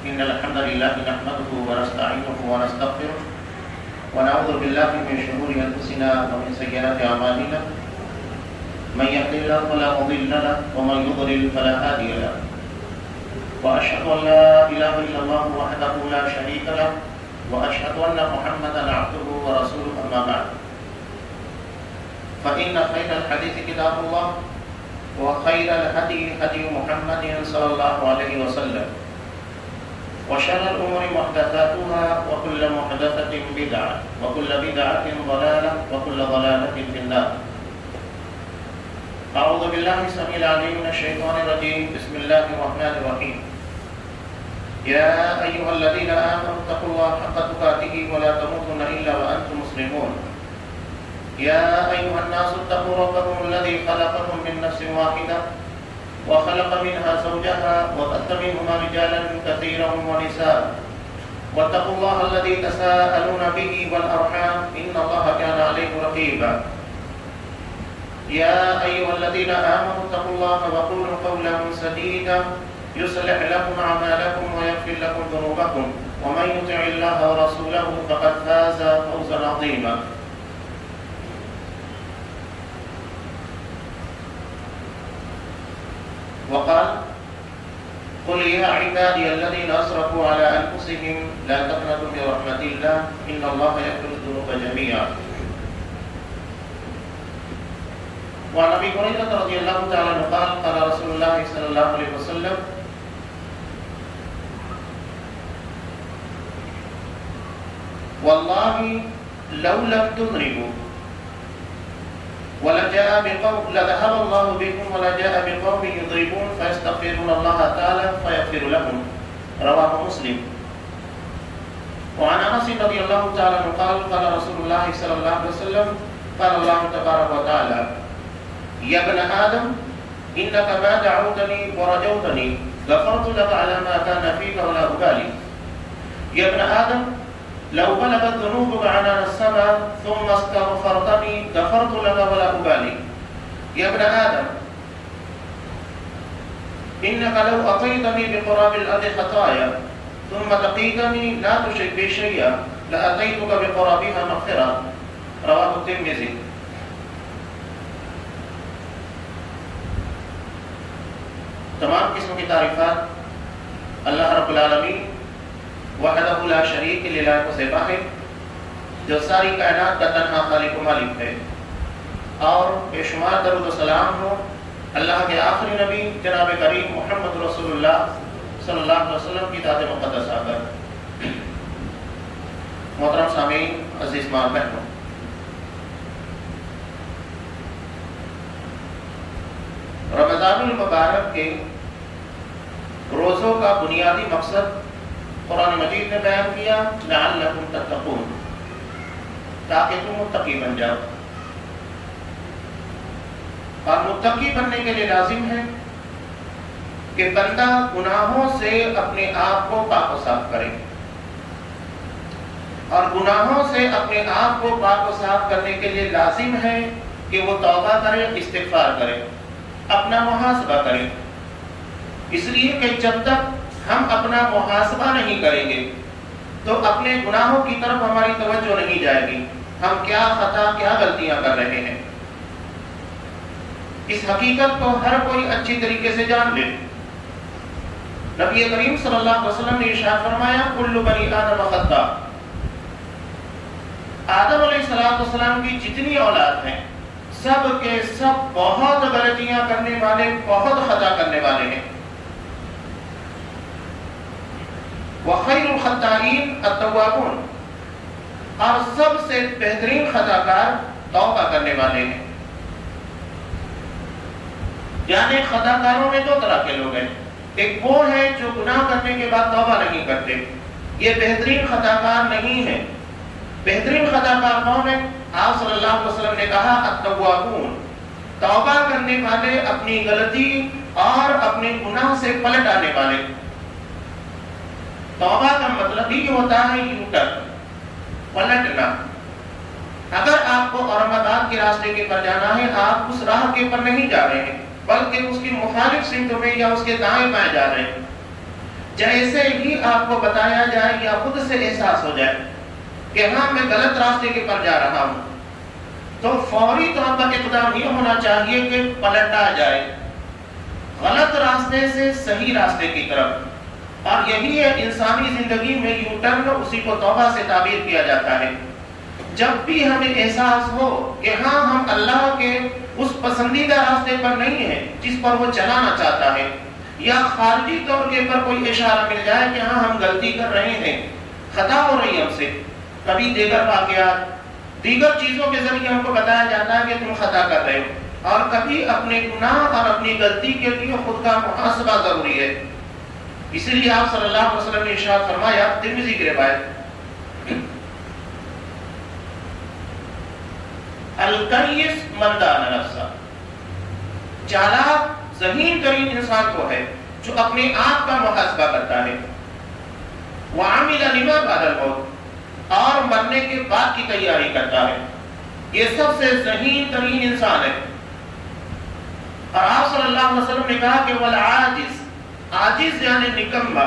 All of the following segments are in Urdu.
إن الحمد لله نحمده ونستعينه ونستغفره ونعوذ بالله من شرور أنفسنا ومن سيئات أعمالنا من يهد الله فلا مضل له ومن يضلل فلا هادي له وأشهد أن لا إله إلا الله وحده لا شريك له وأشهد أن محمدا عبده ورسوله أما بعد فإن خير الحديث كتاب الله وخير الهدي هدي محمد صلى الله عليه وسلم وشر الأمور محدثاتها وكل محدثة بدعة وكل بدعة ضلالة وكل ضلالة في النار. أعوذ بالله السميع العليم من الشيطان الرجيم. بسم الله الرحمن الرحيم. يا أيها الذين آمنوا اتقوا الله حق تقاته ولا تموتن إلا وأنتم مسلمون. يا أيها الناس اتقوا ربكم الذي خلقكم من نفس واحدة وخلق منها زوجها وبث منهما رجالا كثيرا ونساء واتقوا الله الذي تساءلون به والأرحام إن الله كان عليكم رقيبا. يا أيها الذين آمنوا اتقوا الله وقولوا قولا سديدا يصلح لكم أعمالكم ويغفر لكم ذنوبكم ومن يطع الله ورسوله فقد فاز فوزا عظيما. وقال قل يا عبادي الذين أسرفوا على أنفسهم لا تقنطوا من رحمة الله إن الله يغفر الذنوب جميعا. وعن أبي هريرة رضي الله تعالى عنه قال قال رسول الله صلى الله عليه وسلم والله لو لم تذنبوا لذهب الله بكم ولجاء بقوم يضربون فيستغفرون الله تعالى فيغفر لهم. رواه مسلم. وعن انس رضي الله تعالى عنه قال قال رسول الله صلى الله عليه وسلم قال الله تبارك وتعالى يا ابن آدم إنك ما دعوتني ورجوتني غفرت لك على ما كان فيك ولا أبالي. يا ابن آدم لو بلغت ذنوبك عنان السماء ثم استغفرتني غفرت لك ولا أبالي. يا ابن آدم إنك لو أتيتني بقراب الأرض خطايا ثم لقيتني لا تشرك بي شيئا لأتيتك بقرابها مغفرة. رواه الترمذي. تمام قسم کی تعریفات اللہ رب العالمین وحدہ لا شریک للہ سے باہر جو ساری کائنات کا تنہا خالق و مالک ہے، اور بے شمار درود و سلام ہو اللہ کے آخری نبی جناب کریم محمد رسول اللہ صلی اللہ علیہ وسلم کی ذات مقدسہ پر. محترم سامعین، عزیز ماں بہنوں، رمضان المبارک کے روزوں کا بنیادی مقصد قرآن مجید نے بیان کیا لعلکم تتقون، تاکہ تم متقی بن جاؤ. اور متقی بننے کے لیے لازم ہے کہ بندہ گناہوں سے اپنے آپ کو پاک و صاف کرے، اور گناہوں سے اپنے آپ کو پاک و صاف کرنے کے لیے لازم ہے کہ وہ توبہ کرے، استغفار کرے، اپنا محاسبہ کریں. اس لیے کہ جب تک ہم اپنا محاسبہ نہیں کریں گے تو اپنے گناہوں کی طرف ہماری توجہ نہیں جائے گی، ہم کیا خطا کیا غلطیاں کر رہے ہیں. اس حقیقت کو ہر کوئی اچھی طریقے سے جان لے. نبی کریم صلی اللہ علیہ وسلم نے ارشاد فرمایا کل بنی آدم خطاء. آدم علیہ السلام کی جتنی اولاد ہیں سب کے سب بہت غلطیاں کرنے والے، بہت خطا کرنے والے ہیں. وَخَيْرُ الْخَطَّائِينَ التَّوَّابُونَ، اور سب سے بہترین خطا کار توبہ کرنے والے ہیں. یعنی خطا کاروں میں دو طرح کے لوگ ہیں. ایک وہ ہے جو گناہ کرنے کے بعد توبہ نہیں کرتے، یہ بہترین خطا کار نہیں ہے. بہترین خطا کار کون ہے؟ آپ صلی اللہ علیہ وسلم نے کہا التوابون، توبہ کرنے والے، اپنی غلطی اور اپنے گناہ سے پلٹ آنے والے. توبہ کا مطلب ہی ہوتا ہے یوٹر، پلٹنا. اگر آپ کو اورنگاباد کے راستے کے پر جانا ہے، آپ اس راہ کے پر نہیں جا رہے ہیں بلکہ اس کی مخالف سمت میں یا اس کے دائیں بائیں جا رہے ہیں. جیسے ہی آپ کو بتایا جائے یا خود سے احساس ہو جائے کہ ہاں میں غلط راستے کے پر جا رہا ہوں، تو فوری طور پر اقدام یہ ہونا چاہیے کہ پلٹا جائے غلط راستے سے صحیح راستے کی طرف۔ اور یہی ہے انسانی زندگی میں یو ٹرن، اسی کو توبہ سے تعبیر کیا جاتا ہے۔ جب بھی ہمیں احساس ہو کہ ہاں ہم اللہ کے اس پسندیدہ راستے پر نہیں ہیں جس پر وہ چلانا چاہتا ہے، یا خارجی طور کے پر کوئی اشارہ مل جائے کہ ہاں ہم غلطی کر رہے ہیں، خطا ہو رہی ہے ہم سے، کبھی دیگر واقعات دیگر چیزوں کے ذریعے ہم کو بتایا جاتا ہے کہ تم خطا کر رہے ہو، اور کبھی اپنے گناہ اور اپنی غلطی کے لیے خود کا محاسبہ ضروری ہے۔ اسی لیے آپ صلی اللہ علیہ وسلم نے ارشاد فرمایا، ترمذی کی روایت، الکیس من دان نفسہ، چالاک ذہین ترین انسان کو ہے جو اپنے آپ کا محاسبہ کرتا ہے، وعمل لما بعد الموت، اور مرنے کے بعد کی تیاری کرتا ہے، یہ سب سے ذہین ترین انسان ہے۔ اور آپ صلی اللہ علیہ وسلم نے کہا کہ والعاجز، عاجز یعنی نکما،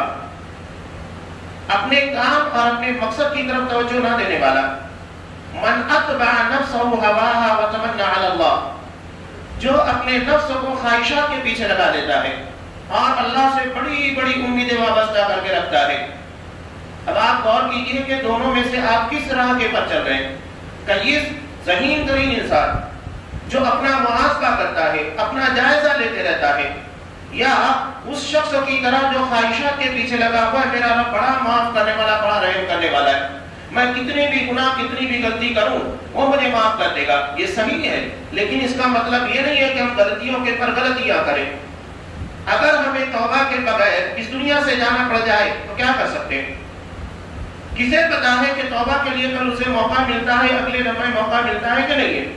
اپنے کام اور اپنے مقصد کی طرف توجہ نہ دینے والا، من اتبع نفسه هواها وتمنى على اللہ، جو اپنے نفس کو خواہشات کے پیچھے لگا دیتا ہے اور اللہ سے بڑی بڑی امیدیں وابستہ کر کے رکھتا ہے۔ اب آپ غور کیجئے کہ دونوں میں سے آپ کس راہ کے پر چل رہے ہیں؟ کیس ذہین ترین انسان جو اپنا محاسبہ کرتا ہے، اپنا جائزہ لیتے رہتا ہے، یا اس شخص کی طرح جو خواہشات کے پیچھے لگا ہوا ہے، میرا رب بڑا معاف کرنے والا، بڑا رحم کرنے والا ہے، میں کتنی بھی گناہ کتنی بھی غلطی کروں وہ مجھے معاف کر دے گا، یہ صحیح ہے، لیکن اس کا مطلب یہ نہیں ہے کہ ہم غلطیوں کے پر غلطیاں کریں۔ اگر ہمیں توبہ کے بغیر اس دنیا سے جانا پڑ جائے تو کیا کر سکتے ہیں؟ کسے پتا ہے کہ توبہ کے لیے کل اسے موقع ملتا ہے، اگلے لمحے موقع ملتا ہے کہ نہیں ہے؟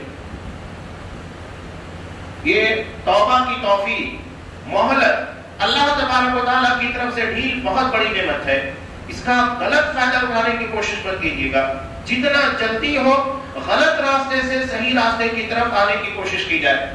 یہ توبہ کی توفیق، مہلت اللہ تبارک و تعالیٰ کی طرف سے ڈھیل بہت بڑی نعمت ہے، اس کا غلط فائدہ اٹھانے کی کوشش مت کیجیے گا، جتنا جلدی ہو غلط راستے سے صحیح راستے کی طرف آنے کی کوشش کی جائے۔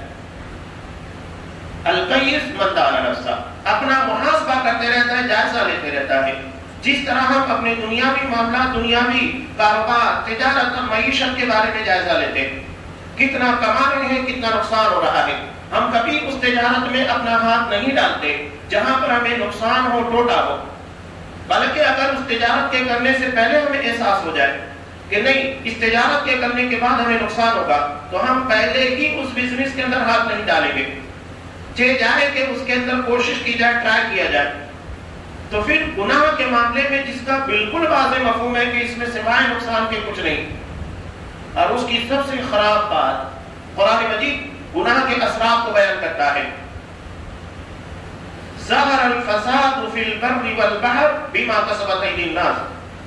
القیس من دان نفسہ، اپنا محاسبہ کرتے رہتا ہے، جائزہ لیتے رہتا ہے، جس طرح ہم اپنے دنیاوی معاملات، دنیاوی کاروبار، تجارت اور معیشت کے بارے میں جائزہ لیتے ہیں، کتنا کما رہے ہیں، کتنا نقصان ہو رہا ہے، ہم کبھی اس تجارت میں اپنا ہاتھ نہیں ڈالتے جہاں پر ہمیں نقصان ہو، ٹوٹا ہو، بلکہ اگر اس تجارت کے کرنے سے پہلے ہمیں احساس ہو جائے کہ نہیں، اس تجارت کے کرنے کے بعد ہمیں نقصان ہوگا، تو ہم پہلے ہی اس بزنس کے اندر ہاتھ نہیں ڈالیں گے، جائے کہ اس کے اندر کوشش کی جائے، ٹرائی کیا جائے۔ تو پھر گناہ کے معاملے میں جس کا بالکل واضح مفہوم ہے کہ اس میں سوائے نقصان کے کچھ نہیں، اور اس کی سب سے خراب بات قرآن مجید گناہ کے اثرات کو بیان کرتا ہے، ظہر الفساد فی البر والبحر بما کسبت ایدی الناس،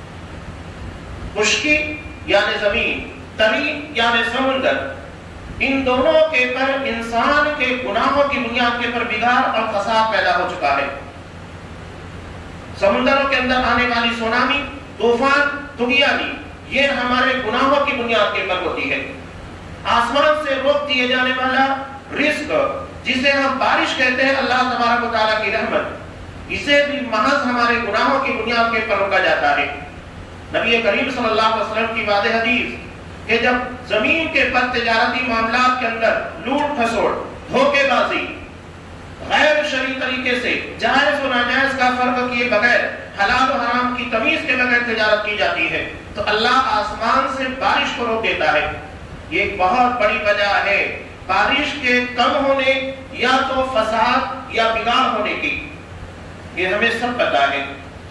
خشکی یعنی زمین، تری یعنی سمندر، ان دونوں کے پر انسان کے گناہوں کی بنیاد کے پر بگاڑ اور فساد پیدا ہو چکا ہے۔ سمندروں کے اندر آنے والی سونامی، طوفان، طغیانی، یہ ہمارے گناہوں کی بنیاد کے پر ہوتی ہے۔ آسمان سے روک دیے جانے والا رزق، جسے ہم بارش کہتے ہیں، اللہ تبارک و تعالیٰ کی رحمت، اسے بھی محض ہمارے گناہوں کی بنیاد کے پر روکا جاتا ہے۔ نبی کریم صلی اللہ علیہ وسلم کی واضح حدیث کہ جب زمین کے پر تجارتی معاملات کے اندر لوٹ پھسوڑ، دھوکے بازی، غیر شرعی طریقے سے جائز و ناجائز کا فرق کیے بغیر، حلال و حرام کی تمیز کے بغیر تجارت کی جاتی ہے، تو اللہ آسمان سے بارش کو روک دیتا ہے۔ یہ ایک بہت بڑی وجہ ہے بارش کے کم ہونے یا تو فساد یا بگاڑ ہونے کی، یہ ہمیں سب پتا ہے۔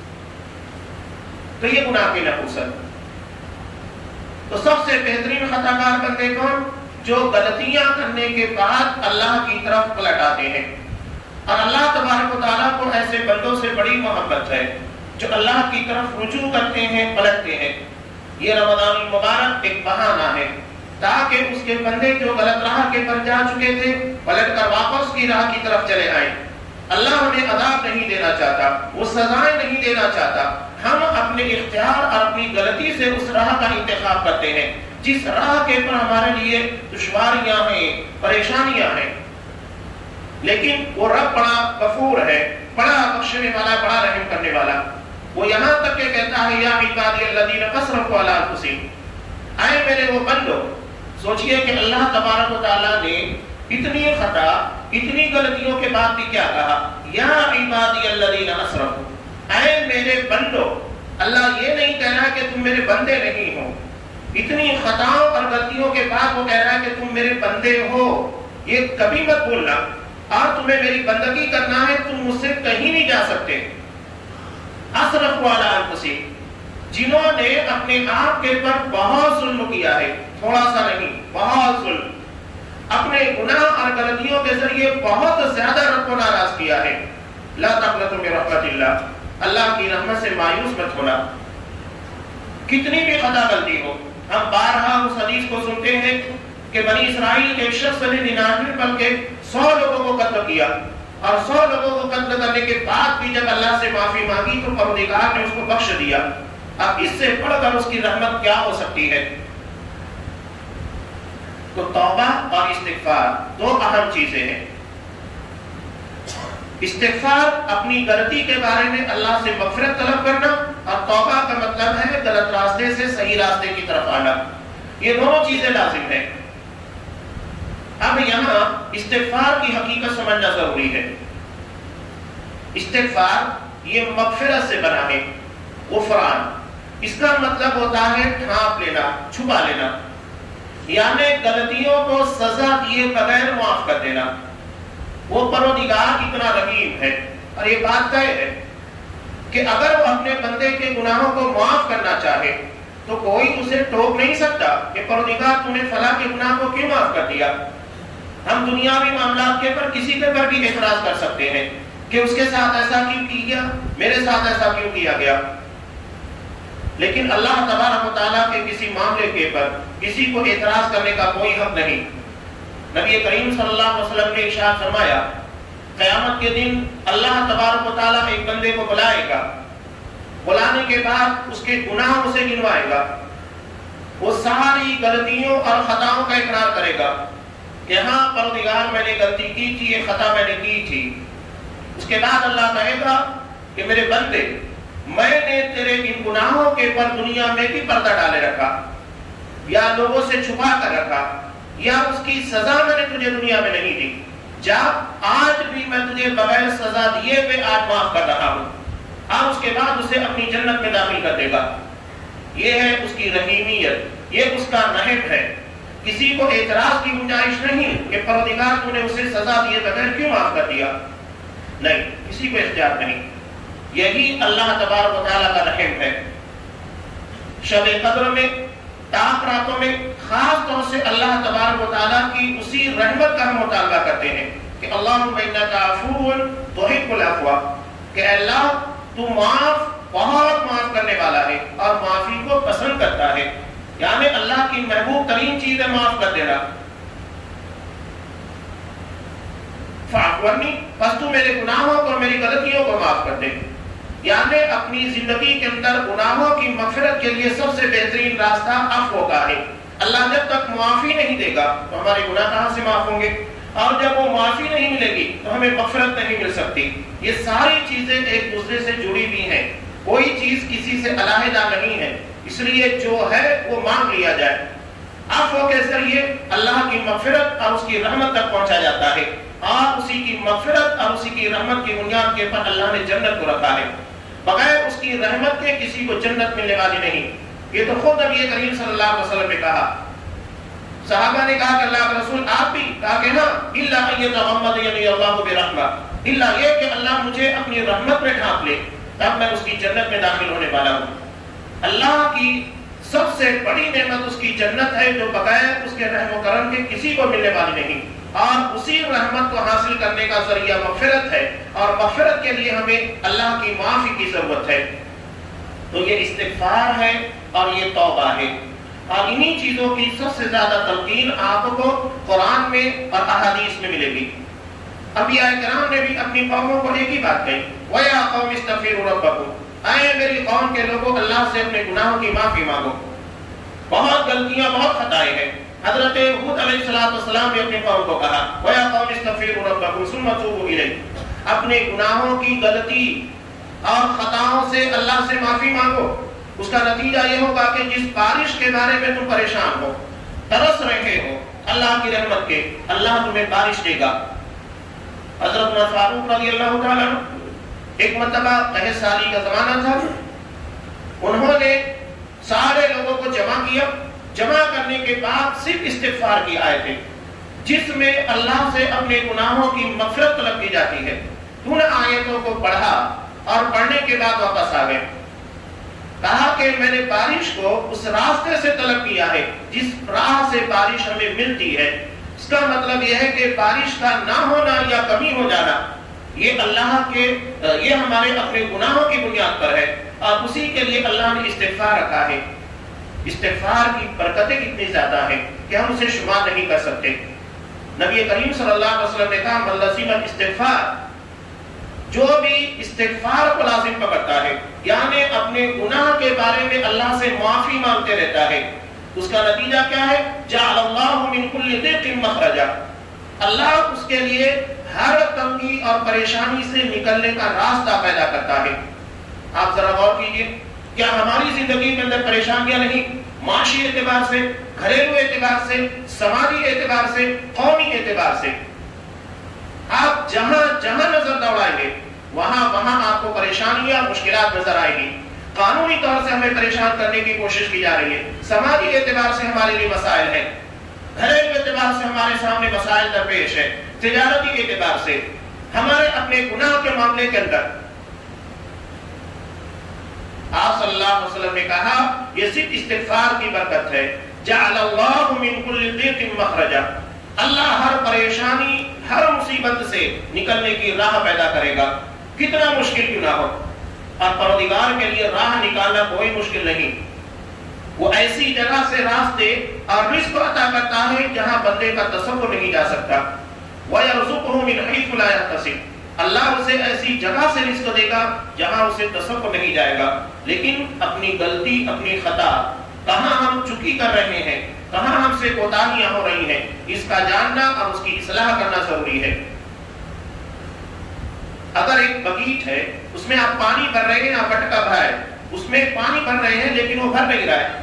تو یہ گناہ کی نحوست۔ تو سب سے بہترین خطا کار بندے کون؟ جو غلطیاں کرنے کے بعد اللہ کی طرف پلٹ آتے ہیں، اور اللہ تبارک و تعالیٰ کو ایسے بندوں سے بڑی محبت ہے جو اللہ کی طرف رجوع کرتے ہیں، پلٹتے ہیں۔ یہ رمضان المبارک ایک بہانہ ہے تاکہ اس کے بندے جو غلط راہ کے پر جا چکے تھے پلٹ کر واپس کی راہ کی طرف چلے آئیں۔ اللہ ہمیں عذاب نہیں دینا چاہتا، وہ سزائیں نہیں دینا چاہتا، ہم اپنے اختیار اور اپنی غلطی سے اس راہ کا انتخاب کرتے ہیں جس راہ کے پر ہمارے لیے دشواریاں ہیں، پریشانیاں ہیں، لیکن وہ رب بڑا غفور ہے، بڑا بخشنے والا، بڑا رحم کرنے والا. وہ یہاں تک کہ کہتا ہے یا عبادی الذین اسرفوا علی انفسہم، اے میرے وہ بندو. سوچئے کہ اللہ تبارک و تعالیٰ نے اتنی خطا، اتنی غلطیوں کے بعد بھی کیا کہا؟ یا عبادی الذین اسرفوا، اے میرے بندو. اللہ یہ نہیں کہہ رہا کہ تم میرے بندے نہیں ہو، اتنی خطاؤں اور غلطیوں کے بعد وہ کہہ رہا ہے کہ تم میرے بندے ہو. یہ کبھی مت بولنا. اور تمہیں میری بندگی کرنا ہے، تم مجھ سے کہیں نہیں جا سکتے. اسرفوا علی انفسہم، جنہوں نے اپنے آپ کے پر بہت ظلم کیا ہے، تھوڑا سا نہیں، بہت ظلم، اپنے گناہ اور غلطیوں کے ذریعے بہت زیادہ رب کو ناراض کیا ہے. لا تقنطوا من رحمت اللہ، اللہ کی رحمت سے مایوس مت ہونا. کتنی بھی خطا غلطی ہو، ہم بارہا اس حدیث کو سنتے ہیں کہ بنی اسرائیل کے ایک شخص نے 99 بلکہ 100 لوگوں کو قتل کیا، اور 100 لوگوں کو قتل کرنے کے بعد بھی جب اللہ سے معافی مانگی تو پروردگار نے اس کو بخش دیا. اب اس سے بڑھ کر اس کی رحمت کیا ہو سکتی ہے؟ تو توبہ اور استغفار دو اہم چیزیں ہیں. استغفار اپنی غلطی کے بارے میں اللہ سے مغفرت طلب کرنا، اور توبہ کا مطلب ہے غلط راستے سے صحیح راستے کی طرف آنا. یہ دونوں چیزیں لازم ہیں. اب یہاں استغفار کی حقیقت سمجھنا ضروری ہے. استغفار یہ مغفرت سے بنا ہے. غفران اس کا مطلب ہوتا ہے ڈھانپ لینا، چھپا لینا، یعنی غلطیوں کو سزا دیے بغیر معاف کر دینا. وہ پروردگار اتنا رحیم ہے، اور یہ بات طے ہے کہ اگر وہ اپنے بندے کے گناہوں کو معاف کرنا چاہے تو کوئی اسے ٹوک نہیں سکتا کہ پروردگار تو نے فلاں کے گناہ کو کیوں معاف کر دیا. ہم دنیاوی معاملات کے پر کسی کے پر بھی اعتراض کر سکتے ہیں کہ اس کے ساتھ ایسا کیوں کیا، میرے ساتھ ایسا کیوں کیا گیا. لیکن اللہ تبارک و تعالیٰ کے کسی معاملے کے پر کسی کو اعتراض کرنے کا کوئی حق نہیں. نبی کریم صلی اللہ علیہ وسلم نے ارشاد فرمایا قیامت کے دن اللہ تبارک و تعالیٰ ایک بندے کو بلائے گا، بلانے کے بعد اس کے گناہ اسے گنوائے گا. وہ ساری غلطیوں اور خطاؤں کا اقرار کرے گا کہ ہاں پروردگار میں نے غلطی کی تھی، یہ خطا میں نے کی تھی. اس کے بعد اللہ کہے گا کہ میرے بندے، میں نے تیرے ان گناہوں کے پر دنیا میں بھی پردہ ڈالے رکھا، یا لوگوں سے چھپا کر رکھا، یا اس کی سزا میں نے تجھے دنیا میں نہیں دی. جا آج بھی میں تجھے بغیر سزا دیے ہوئے آج معاف کر رہا ہوں. اور اس کے بعد اسے اپنی جنت میں داخل کر دے گا. یہ ہے اس کی رحیمیت، یہ اس کا رحم ہے. کسی کو اعتراض کی گنجائش نہیں کہ پروردگار تو نے اسے سزا دیے بغیر کیوں معاف کر دیا. نہیں، کسی کو اختیار نہیں. یہی اللہ تبارک و تعالیٰ کا رحم ہے. شب قدر میں، طاق راتوں میں خاص طور سے اللہ تبارک و تعالیٰ کی اسی رحمت کا ہم مطالبہ کرتے ہیں کہ اللہم انک عفو تحب العفو، کہ اللہ تو بہت معاف کرنے والا ہے اور معافی کو پسند کرتا ہے. یعنی اللہ کی محبوب ترین چیز ہے معاف کر دینا. فاعف عنی، پس تو میرے گناہوں کو اور میری غلطیوں کو معاف کر دے. یعنی اپنی زندگی کے اندر گناہوں کی مغفرت کے لیے سب سے بہترین راستہ عفو کا ہے. اللہ جب تک معافی نہیں دے گا تو ہمارے گناہ کہاں سے معاف ہوں گے، اور جب وہ معافی نہیں ملے گی تو ہمیں مغفرت نہیں مل سکتی. یہ ساری چیزیں ایک دوسرے سے جڑی ہوئی ہیں، کوئی چیز کسی سے علیحدہ نہیں ہے. اس لیے جو ہے وہ مانگ لیا جائے. عفو کے ذریعے اللہ کی مغفرت اور اس کی رحمت تک پہنچا جاتا ہے، اور اسی کی مغفرت اور اسی کی رحمت کی بنیاد کے پر اللہ نے جنت کو رکھا ہے. بغیر اس کی رحمت کے کسی کو جنت ملنے والی نہیں. یہ تو خود نبی کریم صلی اللہ علیہ وسلم نے کہا. صحابہ نے کہا کہ اللہ کے رسول آپ بھی، کہا کہ ہاں، الا ان یتغمدنی اللہ برحمہ، الا یہ کہ اللہ مجھے اپنی رحمت میں ڈھانپ لے تب میں اس کی جنت میں داخل ہونے والا ہوں. اللہ کی سب سے بڑی نعمت اس کی جنت ہے جو بغیر اس کے رحم و کرم کے کسی کو ملنے والی نہیں. اور اسی رحمت کو حاصل کرنے کا ذریعہ مغفرت ہے، اور مغفرت کے لیے ہمیں اللہ کی معافی کی ضرورت ہے. تو یہ استغفار ہے اور یہ توبہ ہے. اور انہی چیزوں کی سب سے زیادہ تلقین آپ کو قرآن میں اور احادیث میں ملے گی. انبیاء کرام نے بھی اپنی قوموں کو ایک ہی بات کہی، وَيَا قَوْمِ اسْتَغْفِرُوا رَبَّكُمْ، اے میری قوم کے لوگوں اللہ سے اپنے گناہوں کی معافی مانگو. بہت غلطیاں، بہت خطائیں ہیں. حضرت ہود علیہ السلام نے اپنی قوم کو کہا، وَيَا قَوْمِ اسْتَغْفِرُوا رَبَّكُمْ ثُمَّ تُوبُوا إِلَيْهِ، اپنے گناہوں کی غلطی اور خطاؤں سے اللہ سے معافی مانگو. اس کا نتیجہ یہ ہوگا کہ جس بارش کے بارے میں تم پریشان ہو، ترس رہے ہو اللہ کی رحمت کے، اللہ تمہیں بارش دے گا. حضرت عمر فاروق رضی اللہ تعالیٰ عنہ، ایک مرتبہ قحط سالی کا زمانہ تھا، انہوں نے سارے لوگوں کو جمع کیا. جمع کرنے کے بعد صرف استغفار کی آیتیں جس میں اللہ سے اپنے گناہوں کی مغفرت طلب کی جاتی ہے، ان آیتوں کو پڑھا اور پڑھنے کے بعد واپس آ گئے. کہا کہ میں نے بارش کو اس راستے سے طلب کیا ہے جس راہ سے بارش ہمیں ملتی ہے. اس کا مطلب یہ ہے کہ بارش کا نہ ہونا یا کمی ہو جانا یہ اللہ کے یہ ہمارے اپنے گناہوں کی بنیاد پر ہے، اور اسی کے لیے اللہ نے استغفار رکھا ہے. استغفار کی برکتیں کتنی زیادہ ہیں کہ ہم اسے شمار نہیں کر سکتے. نبی کریم صلی اللہ علیہ وسلم نے کہا من لزم الاستغفار، جو بھی استغفار کو لازم پکڑتا ہے یعنی اپنے گناہ کے بارے میں اللہ سے معافی مانگتے رہتا ہے، اس کا نتیجہ کیا ہے؟ جعل اللہ من کل ضیق مخرجا، اللہ اس کے لیے ہر تنگی اور پریشانی سے نکلنے کا راستہ پیدا کرتا ہے. آپ ذرا غور کیجئے، کیا ہماری زندگی کے اندر پریشانیاں نہیں؟ معاشی اعتبار سے، گھریلو اعتبار سے، سماجی اعتبار سے، قومی اعتبار سے. آپ جہاں جہاں نظر دوڑائیں گے وہاں آپ کو پریشانیاں، مشکلات نظر آئیں گی. قانونی طور سے ہمیں پریشان کرنے کی کوشش کی جا رہی ہے، سماجی اعتبار سے ہمارے لیے مسائل ہیں، گھریلو اعتبار سے ہمارے سامنے مسائل درپیش ہے، تجارتی اعتبار سے، ہمارے اپنے گناہ کے معاملے کے اندر. آپ صلی اللہ علیہ وسلم نے کہا یہ صرف استغفار کی برکت ہے. جعل اللہ من کل ضیق مخرجا، اللہ ہر پریشانی، ہر مصیبت سے نکلنے کی راہ پیدا کرے گا، کتنا مشکل کیوں نہ ہو. اور پروردگار کے لیے راہ نکالنا کوئی مشکل نہیں. وہ ایسی جگہ سے راستے اور رزق عطا کرتا ہے جہاں بندے کا تصور نہیں جا سکتا. وَيَرْزُقُهُ مِنْ حَيْثُ لَا يَحْتَسِبُ، اللہ اسے ایسی جگہ سے رزق دے گا جہاں اسے تصور نہیں جائے گا. لیکن اپنی غلطی، اپنی خطا، کہاں ہم چوکی کر رہے ہیں، کہاں ہم سے کوتاہیاں ہو رہی ہیں، اس کا جاننا اور اس کی اصلاح کرنا ضروری ہے. اگر ایک بغیچ ہے، اس میں آپ پانی بھر رہے ہیں، آپ بٹکا بھرا ہے، اس میں پانی بھر رہے ہیں لیکن وہ بھر نہیں رہا ہے،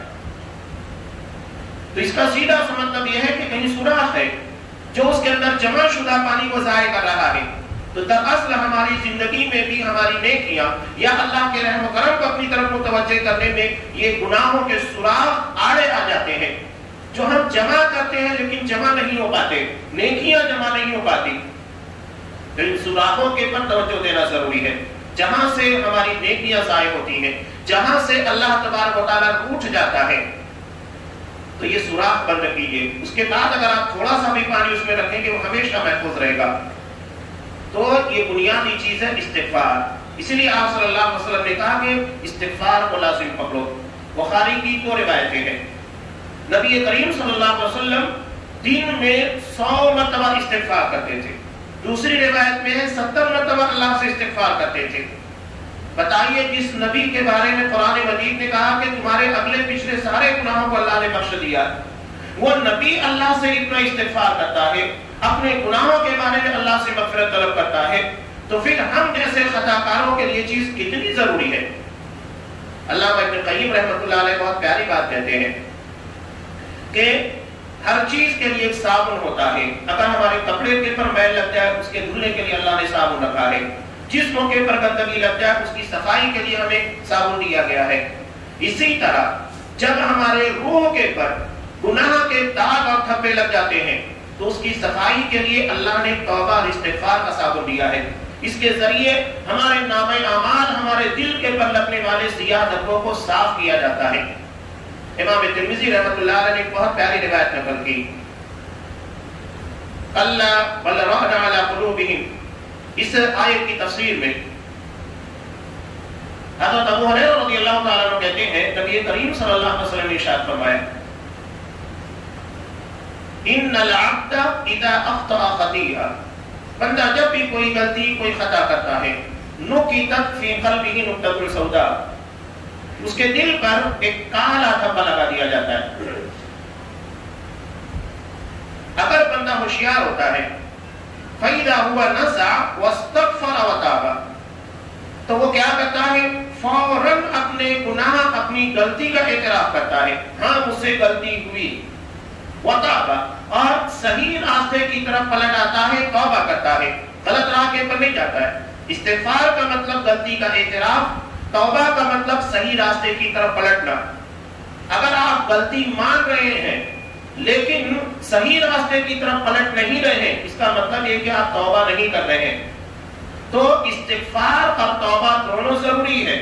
تو اس کا سیدھا سا مطلب یہ ہے کہ کہیں سوراخ ہے جو اس کے اندر جمع شدہ پانی کو ضائع کر رہا ہے. تو دراصل ہماری زندگی میں بھی ہماری نیکیاں یا اللہ کے رحم و کرم کو اپنی طرف متوجہ کرنے میں یہ گناہوں کے سوراخ آڑے آ جاتے ہیں جو ہم جمع کرتے ہیں لیکن جمع نہیں ہو پاتے، نیکیاں جمع نہیں ہو پاتی. تو ان سوراخوں کے پر توجہ دینا ضروری ہے، جہاں سے ہماری نیکیاں ضائع ہوتی ہیں، جہاں سے اللہ تبارک و تعالیٰ روٹھ جاتا ہے، تو یہ سوراخ بند کیجیے. اس کے بعد اگر آپ تھوڑا سا بھی پانی اس میں رکھیں گے وہ ہمیشہ محفوظ رہے گا. تو یہ بنیادی چیز ہے استغفار. اسی لیے آپ صلی اللہ علیہ وسلم نے کہا کہ استغفار کو لازم پکڑو. بخاری کی 2 روایتیں ہیں. نبی کریم صلی اللہ علیہ وسلم دن میں 100 مرتبہ استغفار کرتے تھے. دوسری روایت میں 70 مرتبہ اللہ سے استغفار کرتے تھے. بتائیے جس نبی کے بارے میں قرآن مجید نے کہا کہ تمہارے اگلے پچھلے سارے گناہوں کو اللہ نے بخش دیا، وہ نبی اللہ سے اتنا استغفار کرتا ہے، اپنے گناہوں کے بارے میں اللہ سے مغفرت طلب کرتا ہے، تو پھر ہم جیسے خطا کاروں کے لیے چیز کتنی ضروری ہے. علامہ ابن قیم رحمۃ اللہ علیہ بہت پیاری بات کہتے ہیں کہ ہر چیز کے لیے ایک صابن ہوتا ہے. اگر ہمارے کپڑے کے پر میل لگ جائے اس کے دھلنے کے لیے اللہ نے صابن رکھا ہے. جس موقع پر گندگی لگ جائے اس کی صفائی کے لیے ہمیں صابن دیا گیا ہے. اسی طرح جب ہمارے روح کے پر گناہ کے داغ اور دھبے لگ جاتے ہیں تو اس کی صفائی کے لیے اللہ نے توبہ اور استغفار کا صابن دیا ہے. اس کے ذریعے ہمارے نامہ اعمال، ہمارے دل کے پر لگنے والے سیاہ دھبوں کو صاف کیا جاتا ہے. امام ترمذی رحمۃ اللہ علیہ نے ایک بہت پیاری روایت نقل کی. اللہ بل ران علی قلوبہم، اس آیت کی تفسیر میں حضرت ابو ہریرہ رضی اللہ تعالیٰ عنہ کہتے ہیں نبی کریم صلی اللہ علیہ وسلم نے ارشاد فرمایا ان العبد اذا اخطأ خطیئہ، بندہ جب بھی کوئی غلطی، کوئی خطا کرتا ہے، نکتت فی قلبہ نکتۃ سوداء، اس کے دل پر ایک کالا دھبا لگا دیا جاتا ہے. اگر بندہ ہوشیار ہوتا ہے فَإِذَا هُوَ نَزَعَ وَاسْتَغْفَرَ وَتَابَ، تو وہ کیا کرتا ہے؟ فوراً اپنے گناہ، اپنی غلطی کا اعتراف کرتا ہے، ہاں مجھ سے غلطی ہوئی، وَتَابَ، اور صحیح راستے کی طرف پلٹ آتا ہے، توبہ کرتا ہے، غلط راہ کے پر نہیں جاتا ہے۔ استغفار کا مطلب غلطی کا اعتراف، توبہ کا مطلب صحیح راستے کی طرف پلٹنا۔ اگر آپ غلطی مان رہے ہیں لیکن صحیح راستے کی طرف پلٹ نہیں رہے ہیں، اس کا مطلب یہ کہ آپ توبہ نہیں کر رہے ہیں۔ تو استغفار اور توبہ دونوں ضروری ہے۔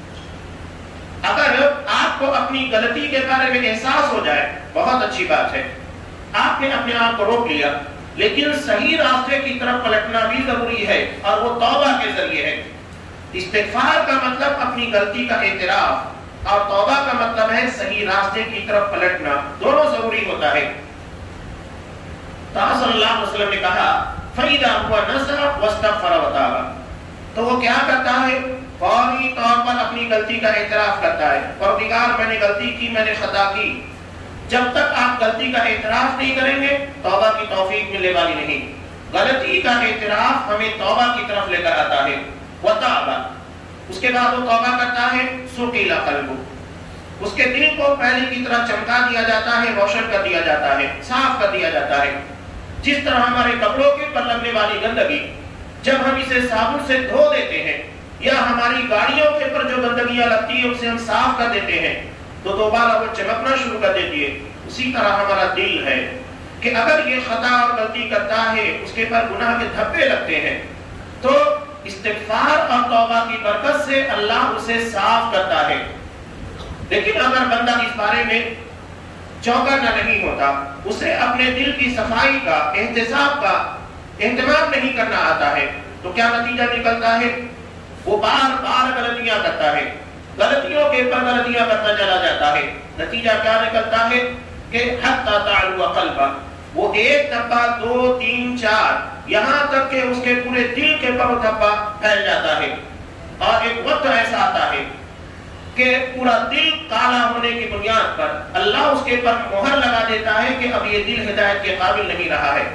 اگر آپ کو اپنی غلطی کے بارے میں احساس ہو جائے بہت اچھی بات ہے، آپ نے اپنے آپ کو روک لیا، لیکن صحیح راستے کی طرف پلٹنا بھی ضروری ہے، اور وہ توبہ کے ذریعے ہے۔ استغفار کا مطلب اپنی غلطی کا اعتراف، اور توبہ کا مطلب ہے صحیح راستے کی طرف پلٹنا، دونوں ضروری ہوتا ہے۔ تو صلی اللہ علیہ وسلم نے کہا فَإِذَا هُوَ نَزَعَ وَاسْتَغْفَرَ وَتَابَ، تو وہ کیا کرتا ہے؟ فوری طور پر اپنی غلطی کا اعتراف کرتا ہے، پروردگار میں نے غلطی کی، میں نے خطا کی۔ جب تک آپ غلطی کا اعتراف نہیں کریں گے توبہ کی توفیق ملنے والی نہیں۔ غلطی کا اعتراف ہمیں توبہ کی طرف لے کر آتا ہے۔ وَتَابَ، اس کے بعد وہ توبہ کرتا ہے، سُقِلَ قَلْبُهُ، اس کے دل کو پہلے کی طرح چمکا دیا جاتا ہے، روشن کر دیا جاتا ہے، صاف کر دیا جاتا ہے۔ جس طرح ہمارے کپڑوں کے پر لگنے والی گندگی جب ہم اسے صابن سے دھو دیتے ہیں، یا ہماری گاڑیوں کے پر جو گندگیاں لگتی ہیں اسے ہم صاف کر دیتے ہیں تو دوبارہ وہ چمکنا شروع کر دیتی ہے، اسی طرح ہمارا دل ہے کہ اگر یہ خطا اور غلطی کرتا ہے، اس کے پر گناہ کے دھبے لگتے ہیں، تو استغفار اور توبہ کی برکت سے اللہ اسے صاف کرتا ہے۔ لیکن اگر بندہ اس بارے میں چوکنا نہیں ہوتا، اسے اپنے دل کی صفائی کا، احتساب کا اہتمام نہیں کرنا آتا ہے، تو کیا نتیجہ نکلتا ہے؟ وہ بار بار غلطیاں کرتا ہے، غلطیوں کے پر غلطیاں کرتا چلا جاتا ہے۔ نتیجہ کیا نکلتا ہے کہ حتی تعلو قلبہ، وہ ایک دھبا، 2، 3، 4، یہاں تک کہ اس کے پورے دل کے پر دھبا پھیل جاتا ہے، اور ایک وقت ایسا آتا ہے کہ پورا دل کالا ہونے کی بنیاد پر اللہ اس کے پر مہر لگا دیتا ہے کہ اب یہ دل ہدایت کے قابل نہیں رہا ہے۔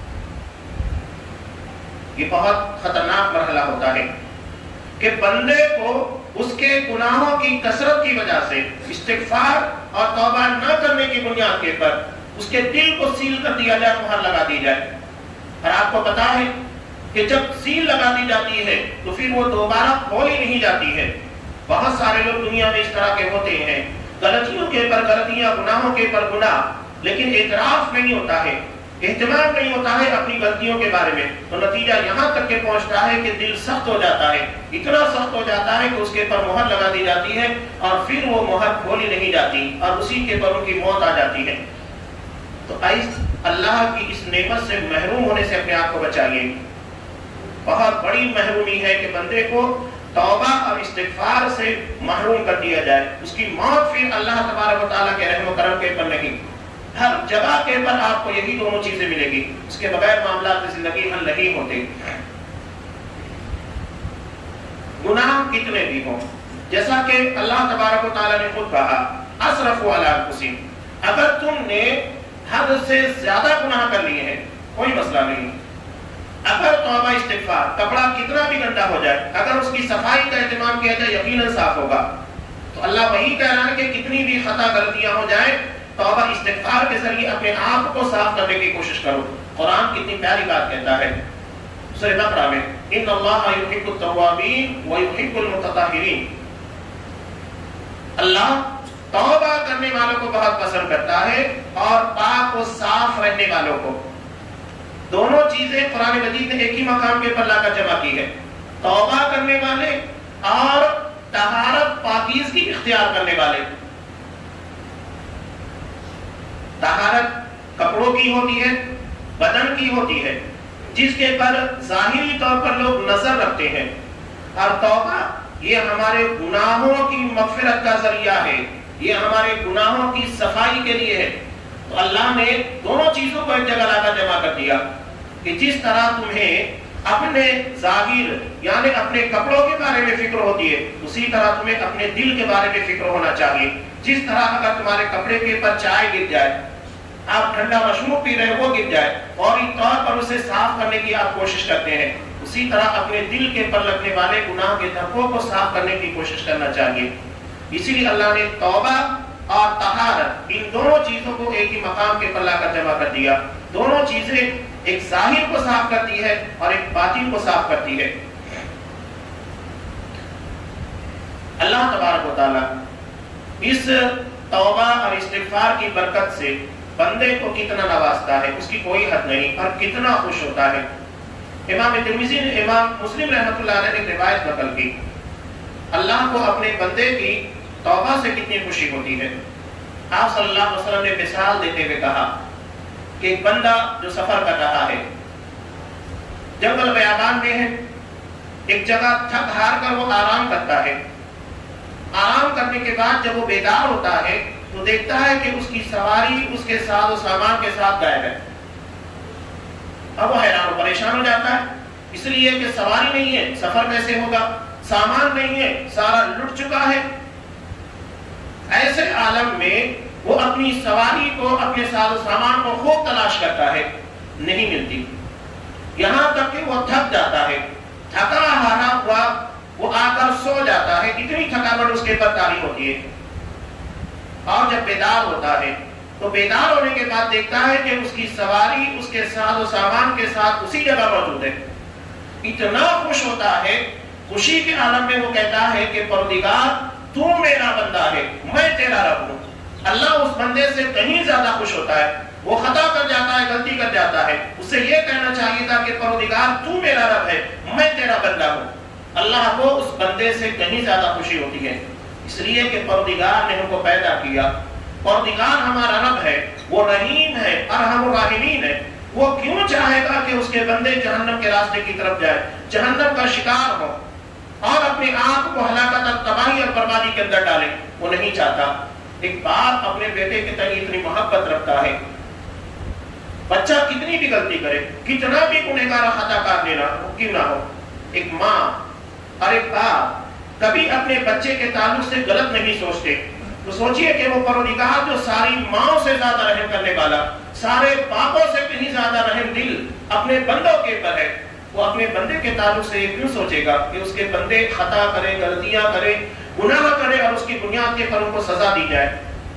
یہ بہت خطرناک مرحلہ ہوتا ہے کہ بندے کو اس کے گناہوں کی کثرت کی وجہ سے استغفار اور توبہ نہ کرنے کی بنیاد کے پر اس کے دل کو سیل کر دیا جائے، مہر لگا دی جائے۔ اور آپ کو پتا ہے کہ جب سیل لگا دی جاتی ہے تو پھر وہ دوبارہ کھولی نہیں جاتی ہے۔ بہت سارے لوگ دنیا میں اس طرح کے ہوتے ہیں، غلطیوں کے پر غلطیاں، گناہوں کے پر گناہ، لیکن اعتراف نہیں ہوتا ہے، اہتمام نہیں ہوتا ہے اپنی غلطیوں کے بارے میں، تو نتیجہ یہاں تک کہ پہنچتا ہے کہ دل سخت ہو جاتا ہے، اتنا سخت ہو جاتا ہے کہ اس کے پر مہر لگا دی جاتی ہے، اور پھر وہ مہر کھولی نہیں جاتی، اور اسی کے پر ان کی موت آ جاتی ہے۔ تو اللہ کی اس نعمت سے محروم ہونے سے اپنے آپ کو بچائیے۔ بہت بڑی محرومی ہے کہ بندے کو توبہ اور استغفار سے محروم کر دیا جائے، اس کی موت پھر اللہ تبارک و تعالیٰ کے رحم و کرم کے پر نہیں، ہر جگہ کے پر آپ کو یہی دونوں چیزیں ملے گی، اس کے بغیر معاملات کی زندگی حل نہیں ہوتے۔ گناہ کتنے بھی ہوں، جیسا کہ اللہ تبارک و تعالیٰ نے خود کہا اسرفوا علی انفسہم، اگر تم نے حد سے زیادہ گناہ کر لیے ہیں کوئی مسئلہ نہیں، اگر توبہ استغفار، کپڑا کتنا بھی گندا ہو جائے، اگر اس کی صفائی کا اہتمام کیا جائے یقیناً صاف ہوگا۔ تو اللہ وہی کہہ رہا ہے کہ کتنی بھی خطا غلطیاں ہو جائیں، توبہ استغفار کے ذریعے اپنے آپ کو صاف کرنے کی کوشش کرو۔ قرآن کتنی پیاری بات کہتا ہے سورہ بقرہ میں، ان اللہ یحب التوابین ویحب المتطہرین، اللہ توبہ کرنے والوں کو بہت پسند کرتا ہے اور پاک و صاف رہنے والوں کو۔ دونوں چیزیں قرآن مجید نے ایک ہی مقام کے پر لا کر جمع کی ہے، توبہ کرنے والے اور طہارت پاکیزگی اختیار کرنے والے۔ طہارت کپڑوں کی ہوتی ہے، بدن کی ہوتی ہے، جس کے پر ظاہری طور پر لوگ نظر رکھتے ہیں، اور توبہ یہ ہمارے گناہوں کی مغفرت کا ذریعہ ہے، یہ ہمارے گناہوں کی صفائی کے لیے ہے۔ تو اللہ نے دونوں چیزوں کو ایک جگہ لا کر جمع کر دیا کہ جس طرح تمہیں اپنے ظاہر یعنی اپنے کپڑوں کے بارے میں فکر ہوتی ہے، اسی طرح تمہیں اپنے دل کے بارے میں فکر ہونا چاہیے۔ جس طرح اگر تمہارے کپڑے کے پر چائے گر جائے آپ ٹھنڈا مشروب پی رہے ہیں وہ گر جائے، فوری طور پر اسے صاف کرنے کی آپ کوشش کرتے ہیں، اسی طرح اپنے دل کے پر لگنے والے گناہ کے دھبوں کو صاف کرنے کی کوشش کرنا چاہیے۔ اسی لیے اللہ نے توبہ اور طہارت ان دونوں چیزوں کو ایک ہی مقام کے پر لا کر جمع کر دیا۔ دونوں چیزیں ایک ظاہر کو صاف کرتی ہے اور ایک باطن کو صاف کرتی ہے۔ اللہ تبارک و تعالی اس توبہ اور استغفار کی برکت سے بندے کو کتنا نوازتا ہے، اس کی کوئی حد نہیں، اور کتنا خوش ہوتا ہے۔ امام ترمذی نے امام مسلم رحمۃ اللہ علیہ نے ایک روایت نقل کی، اللہ کو اپنے بندے کی توبہ سے کتنی خوشی ہوتی ہے۔ آپ صلی اللہ علیہ وسلم نے مثال دیتے ہوئے کہا کہ ایک بندہ جو سفر کر رہا ہے، جنگل بیابان میں ہے، ایک جگہ تھک ہار کر وہ آرام کرتا ہے، آرام کرنے کے بعد جب وہ بیدار ہوتا ہے تو دیکھتا ہے کہ اس کی سواری اس کے ساتھ و سامان کے ساتھ غائب ہے۔ اب وہ حیران و پریشان ہو جاتا ہے، اس لیے کہ سواری نہیں ہے، سفر کیسے ہوگا، سامان نہیں ہے، سارا لٹ چکا ہے۔ ایسے عالم میں وہ اپنی سواری کو، اپنے ساز و سامان کو خوب تلاش کرتا ہے، نہیں ملتی، یہاں تک کہ وہ تھک جاتا ہے، تھکا ہارا ہوا وہ آ کر سو جاتا ہے، اتنی تھکاوٹ اس کے اوپر طاری ہوتی ہے۔ اور جب بیدار ہوتا ہے تو بیدار ہونے کے بعد دیکھتا ہے کہ اس کی سواری اس کے ساز و سامان کے ساتھ اسی جگہ موجود ہے۔ اتنا خوش ہوتا ہے، خوشی کے عالم میں وہ کہتا ہے کہ پروردگار تو میرا بندہ ہے، میں تیرا رب ہوں۔ اللہ اس بندے سے کہیں زیادہ خوش ہوتا ہے، وہ خطا کر جاتا ہے، غلطی کر جاتا ہے، اسے یہ کہنا چاہیے تھا کہ پروردگار تو میرا رب ہے، میں تیرا بندہ ہوں۔ اللہ کو اس بندے سے کہیں زیادہ خوشی ہوتی ہے، اس لیے کہ پروردگار نے ہم کو پیدا کیا، پروردگار ہمارا رب ہے، وہ رحیم ہے، ارحم الراحمین ہے۔ وہ کیوں چاہے گا کہ اس کے بندے جہنم کے راستے کی طرف جائے، جہنم کا شکار ہو اور اپنے آپ کو ہلاکت اور تباہی اور بربادی کے اندر ڈالے؟ وہ نہیں چاہتا۔ ایک باپ اپنے بیٹے کے تئیں اتنی محبت رکھتا ہے، بچہ کتنی بھی غلطی کرے، کتنا بھی گنہگار خطا کار لینا وہ کیوں نہ ہو، ایک ماں اور ایک باپ کبھی اپنے بچے کے تعلق سے غلط نہیں سوچتے۔ تو سوچئے کہ وہ پروردگار جو ساری ماں سے زیادہ رحم کرنے والا، سارے باپوں سے کہیں زیادہ رحم دل اپنے بندوں کے اوپر ہے، وہ اپنے بندے کے تعلق سے کیوں سوچے گا کہ اس کے بندے خطا کرے، غلطیاں کرے، گناہ کرے اور اس کی بنیاد کے پر ان کو سزا دی جائے؟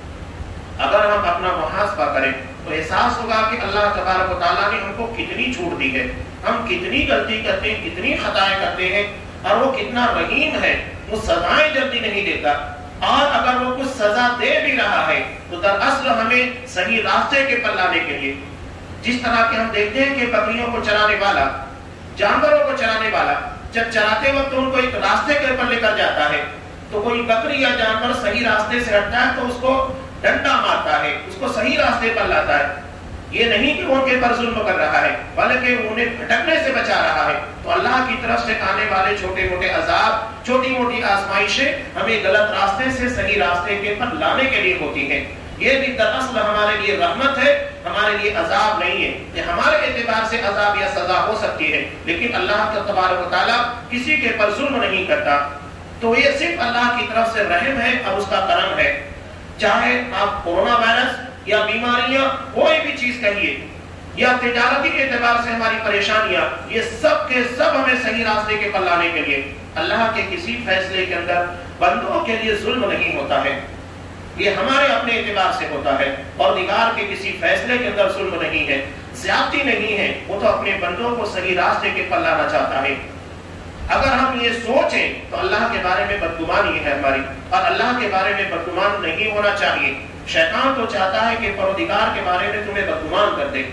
اگر ہم اپنا محاسبہ کریں تو احساس ہوگا کہ اللہ تبارک و تعالیٰ نے ہم کو کتنی چھوٹ دی ہے، ہم کتنی غلطی کرتے ہیں، کتنی خطائیں کرتے ہیں، اور وہ کتنا رحیم ہے، وہ سزائیں جلدی نہیں دیتا۔ اور اگر وہ کچھ سزا دے بھی رہا ہے تو دراصل ہمیں صحیح راستے کے پر لانے کے لیے، جس طرح کہ ہم دیکھتے ہیں کہ بکریوں کو چرانے والا، جانوروں کو چرانے والا جب چراتے وقت ان کو ایک راستے کے اوپر لے کر جاتا ہے تو کوئی بکری یا جانور صحیح راستے سے ہٹتا ہے تو اس کو ڈنڈا مارتا ہے، اس کو صحیح راستے پر لاتا ہے۔ یہ نہیں کہ وہ ان کے پر ظلم کر رہا ہے بلکہ انہیں بھٹکنے سے بچا رہا ہے۔ تو اللہ کی طرف سے آنے والے چھوٹے موٹے عذاب، چھوٹی موٹی آزمائشیں ہمیں غلط راستے سے صحیح راستے کے پر لانے کے لیے ہوتی ہیں۔ یہ بھی دراصل ہمارے لیے رحمت ہے، ہمارے لیے عذاب نہیں ہے۔ یہ ہمارے اعتبار سے عذاب یا سزا ہو سکتی ہے، لیکن اللہ تبارک و تعالیٰ کسی کے پر ظلم نہیں کرتا۔ تو یہ صرف اللہ کی طرف سے رحم ہے اور اس کا کرم ہے۔ چاہے آپ کورونا وائرس یا بیماریاں، کوئی بھی چیز کہیے، یا تجارتی کے اعتبار سے ہماری پریشانیاں، یہ سب کے سب ہمیں صحیح راستے کے پر لانے کے لیے اللہ کے کسی فیصلے کے اندر بندوں کے لیے ظلم نہیں ہوتا ہے، یہ ہمارے اپنے اعتبار سے ہوتا ہے۔ اور پروردگار کے کسی فیصلے کے اندر ظلم نہیں ہے، زیادتی نہیں ہے، وہ تو اپنے بندوں کو صحیح راستے کے پر لانا چاہتا ہے۔ اگر ہم یہ سوچیں تو اللہ کے بارے میں بدگمانی ہے ہماری، اور اللہ کے بارے میں بدگمان نہیں ہونا چاہیے۔ شیطان تو چاہتا ہے کہ پروردگار کے بارے میں تمہیں بدگمان کر دے۔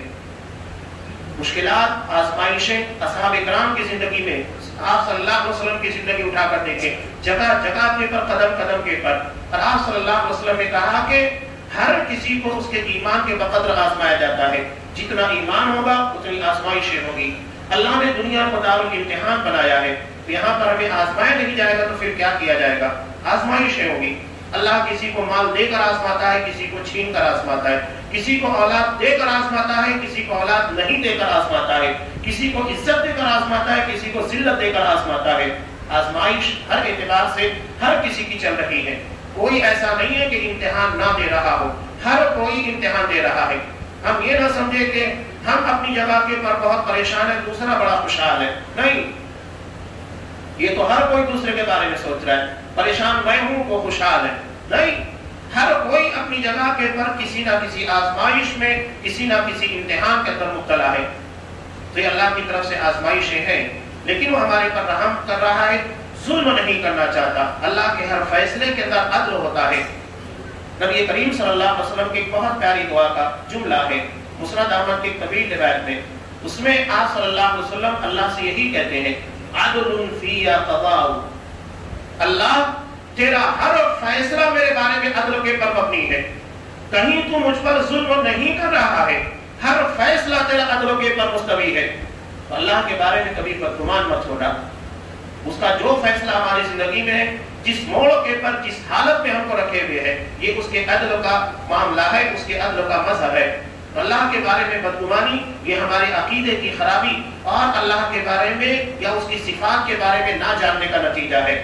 مشکلات، آزمائشیں اصحاب اکرام کی زندگی میں، آپ صلی اللہ علیہ وسلم کی زندگی اٹھا کر دیکھیں، جگہ جگہ کے پر، قدم قدم کے پر، اور آپ صلی اللہ علیہ وسلم نے کہا کہ ہر کسی کو اس کے ایمان کے بقدر آزمایا جاتا ہے، جتنا ایمان ہوگا اتنی آزمائشیں ہوگی۔ اللہ نے دنیا کو دارالامتحان بنایا ہے، یہاں پر ہمیں آزمایا نہیں جائے گا تو پھر کیا کیا جائے گا؟ آزمائشیں ہوگی۔ اللہ کسی کو مال دے کر آزماتا ہے، کسی کو چھین کر آزماتا ہے، کسی کو اولاد دے کر آزماتا ہے، کسی کو اولاد نہیں دے کر آزماتا ہے، کسی کو عزت دے کر آزماتا ہے، کسی کو ذلت دے کر آزماتا ہے۔ آزمائش ہر اعتبار سے ہر کسی کی چل رہی ہے، کوئی ایسا نہیں ہے کہ امتحان نہ دے رہا ہو، ہر کوئی امتحان دے رہا ہے۔ ہم یہ نہ سمجھے کہ ہم اپنی جگہ کے پر بہت پریشان ہیں، دوسرا بڑا خوشحال ہے. نہیں، یہ تو ہر کوئی دوسرے کے بارے میں سوچ رہا ہے. پریشان میں ہوں، وہ خوشحال ہے. نہیں، ہر کوئی اپنی جگہ کے پر کسی نہ کسی آزمائش میں، کسی نہ کسی امتحان کے اندر مبتلا ہے. تو یہ اللہ کی طرف سے آزمائشیں ہیں، لیکن وہ ہمارے پر رحم کر رہا ہے، ظلم نہیں کرنا چاہتا. اللہ کے ہر فیصلے کے اندر عدل ہوتا ہے. نبی کریم صلی اللہ علیہ وسلم کی ایک بہت پیاری دعا کا جملہ ہے مسند احمد کی طویل روایت میں. اس میں آپ صلی اللہ علیہ وسلم اللہ سے یہی کہتے ہیں، عدل فی قضاء، اللہ تیرا ہر فیصلہ میرے بارے میں عدل کے پر مبنی ہے، کہیں تو مجھ پر ظلم نہیں کر رہا ہے، ہر فیصلہ تیرا عدل کے پر مستوی ہے. تو اللہ کے بارے میں کبھی بدگمان مت ہونا. اس کا جو فیصلہ ہماری زندگی میں ہے، جس موڑ کے پر جس حالت میں ہم کو رکھے ہوئے ہے، یہ اس کے عدل کا معاملہ ہے، اس کے عدل کا مظہر ہے. تو اللہ کے بارے میں بدگمانی یہ ہمارے عقیدے کی خرابی اور اللہ کے بارے میں یا اس کی صفات کے بارے میں نہ جاننے کا نتیجہ ہے.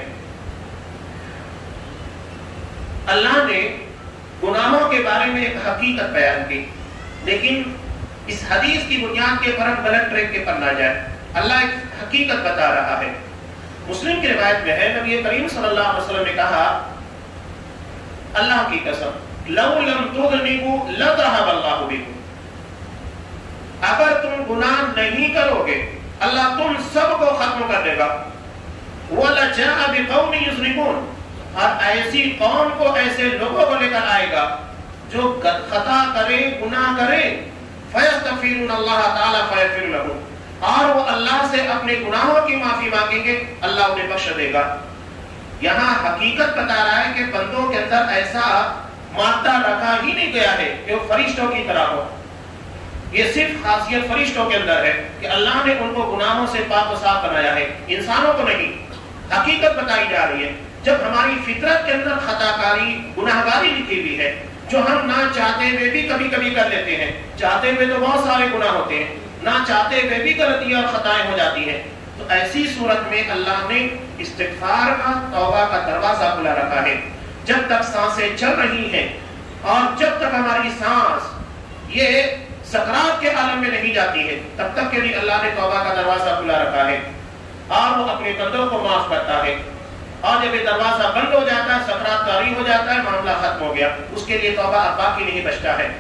اللہ نے گناہوں کے بارے میں ایک حقیقت بیان کی، لیکن اس حدیث کی بنیاد کے پر ہم غلط ٹریک کے پر نہ جائیں. اللہ ایک حقیقت بتا رہا ہے. مسلم کی روایت میں ہے، نبی کریم صلی اللہ علیہ وسلم نے کہا، اللہ کی قسم، لو لم تذنبوا لذهب اللہ بكم، اگر تم گناہ نہیں کرو گے اللہ تم سب کو ختم کر دے گا. وَلَجَاءَ بِقَوْمٍ يُذْنِبُونَ، اور ایسی قوم کو، ایسے لوگوں کو لے کر آئے گا جو خطا کرے، گناہ کرے، فَيَسْتَغْفِرُونَ اللَّهَ تَعَالَى فَيَغْفِرُ لَهُمْ، اور وہ اللہ سے اپنے گناہوں کی معافی مانگیں گے، اللہ انہیں بخش دے گا. یہاں حقیقت بتا رہا ہے کہ بندوں کے اندر ایسا مادہ رکھا ہی نہیں گیا ہے کہ وہ فرشتوں کی طرح ہو. یہ صرف خاصیت فرشتوں کے اندر ہے کہ اللہ نے ان کو گناہوں سے پاک و صاف بنایا ہے، انسانوں کو نہیں. حقیقت بتائی جا رہی ہے. جب ہماری فطرت کے اندر خطا کاری، گناہگاری لکھی ہوئی ہے، جو ہم نہ چاہتے ہوئے بھی کبھی کبھی کر لیتے ہیں، چاہتے ہوئے تو بہت سارے گناہ ہوتے ہیں، نہ چاہتے ہوئے بھی غلطیاں اور خطائیں ہو جاتی ہیں، تو ایسی صورت میں اللہ نے استغفار کا، توبہ کا دروازہ کھلا رکھا ہے. جب تک سانسیں چل رہی ہیں اور جب تک ہماری سانس یہ سکرات کے عالم میں نہیں جاتی ہے، تب تک کے لیے اللہ نے توبہ کا دروازہ کھلا رکھا ہے اور وہ اپنے بندوں کو معاف کرتا ہے. اور جب یہ دروازہ بند ہو جاتا ہے، سکرات طاری ہو جاتا ہے، معاملہ ختم ہو گیا، اس کے لیے توبہ اب باقی نہیں بچتا ہے.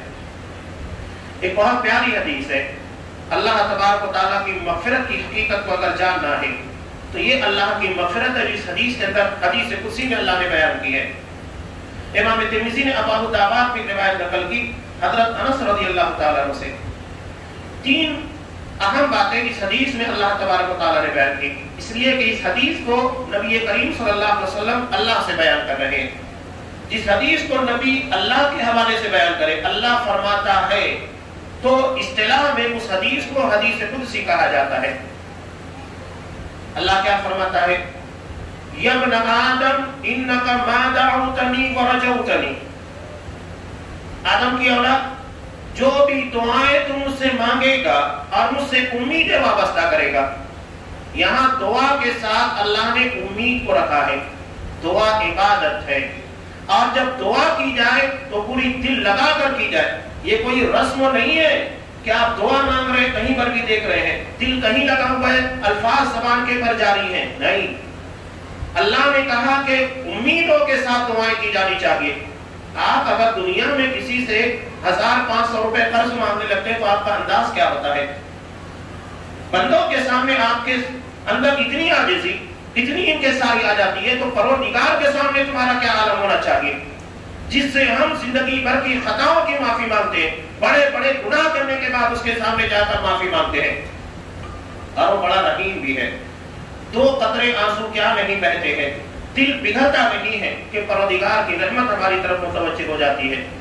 ایک بہت پیاری حدیث ہے. اللہ تبارک و تعالیٰ کی مغفرت کی حقیقت کو اگر جاننا ہے تو یہ اللہ کی مغفرت ہے جس حدیث کے اندر حدیث قدسی میں اللہ نے بیان کی ہے. امام ترمذی نے ابو داود کی روایت نقل کی حضرت انس رضی اللہ تعالیٰ عنہ سے. 3 اہم باتیں اس حدیث میں اللہ تبارک و تعالیٰ نے بیان کی، اس لیے کہ اس حدیث کو نبی کریم صلی اللہ علیہ وسلم اللہ سے بیان کر رہے ہیں. جس حدیث کو نبی اللہ کے حوالے سے بیان کرے، اللہ فرماتا ہے، تو اصطلاح میں اس حدیث کو حدیث قدسی کہا جاتا ہے. اللہ کیا فرماتا ہے؟ یا ابن آدم انک ما دعوتنی ورجوتنی، آدم کی اولاد، جو بھی دعائیں تم مجھ سے مانگے گا اور مجھ سے امیدیں وابستہ کرے گا. یہاں دعا کے ساتھ اللہ نے امید کو رکھا ہے. دعا عبادت ہے، اور جب دعا کی جائے تو پوری دل لگا کر کی جائے. یہ کوئی رسم نہیں ہے کہ آپ دعا مانگ رہے ہیں، کہیں پر بھی دیکھ رہے ہیں، دل کہیں لگا ہوا ہے، الفاظ زبان کے پر جاری ہیں. نہیں، اللہ نے کہا کہ امیدوں کے ساتھ دعائیں کی جانی چاہیے. آپ اگر دنیا میں کسی سے 1500 روپے قرض مانگنے لگتے ہیں تو آپ کا انداز کیا ہوتا ہے؟ بندوں کے سامنے آپ کے اندر اتنی عاجزی، اتنی انکساری آ جاتی ہے، تو پروردگار کے سامنے تمہارا کیا عالم ہونا چاہیے، جس سے ہم زندگی بھر کی خطاؤں کی معافی مانگتے ہیں، بڑے بڑے گناہ کرنے کے بعد اس کے سامنے جا کر معافی مانگتے ہیں. اور وہ بڑا رحیم بھی ہے. 2 قطرے آنسو کیا نہیں بہتے ہیں، دل پگھلتا نہیں ہے کہ پروردگار کی رحمت ہماری طرف متوجہ ہو جاتی ہے.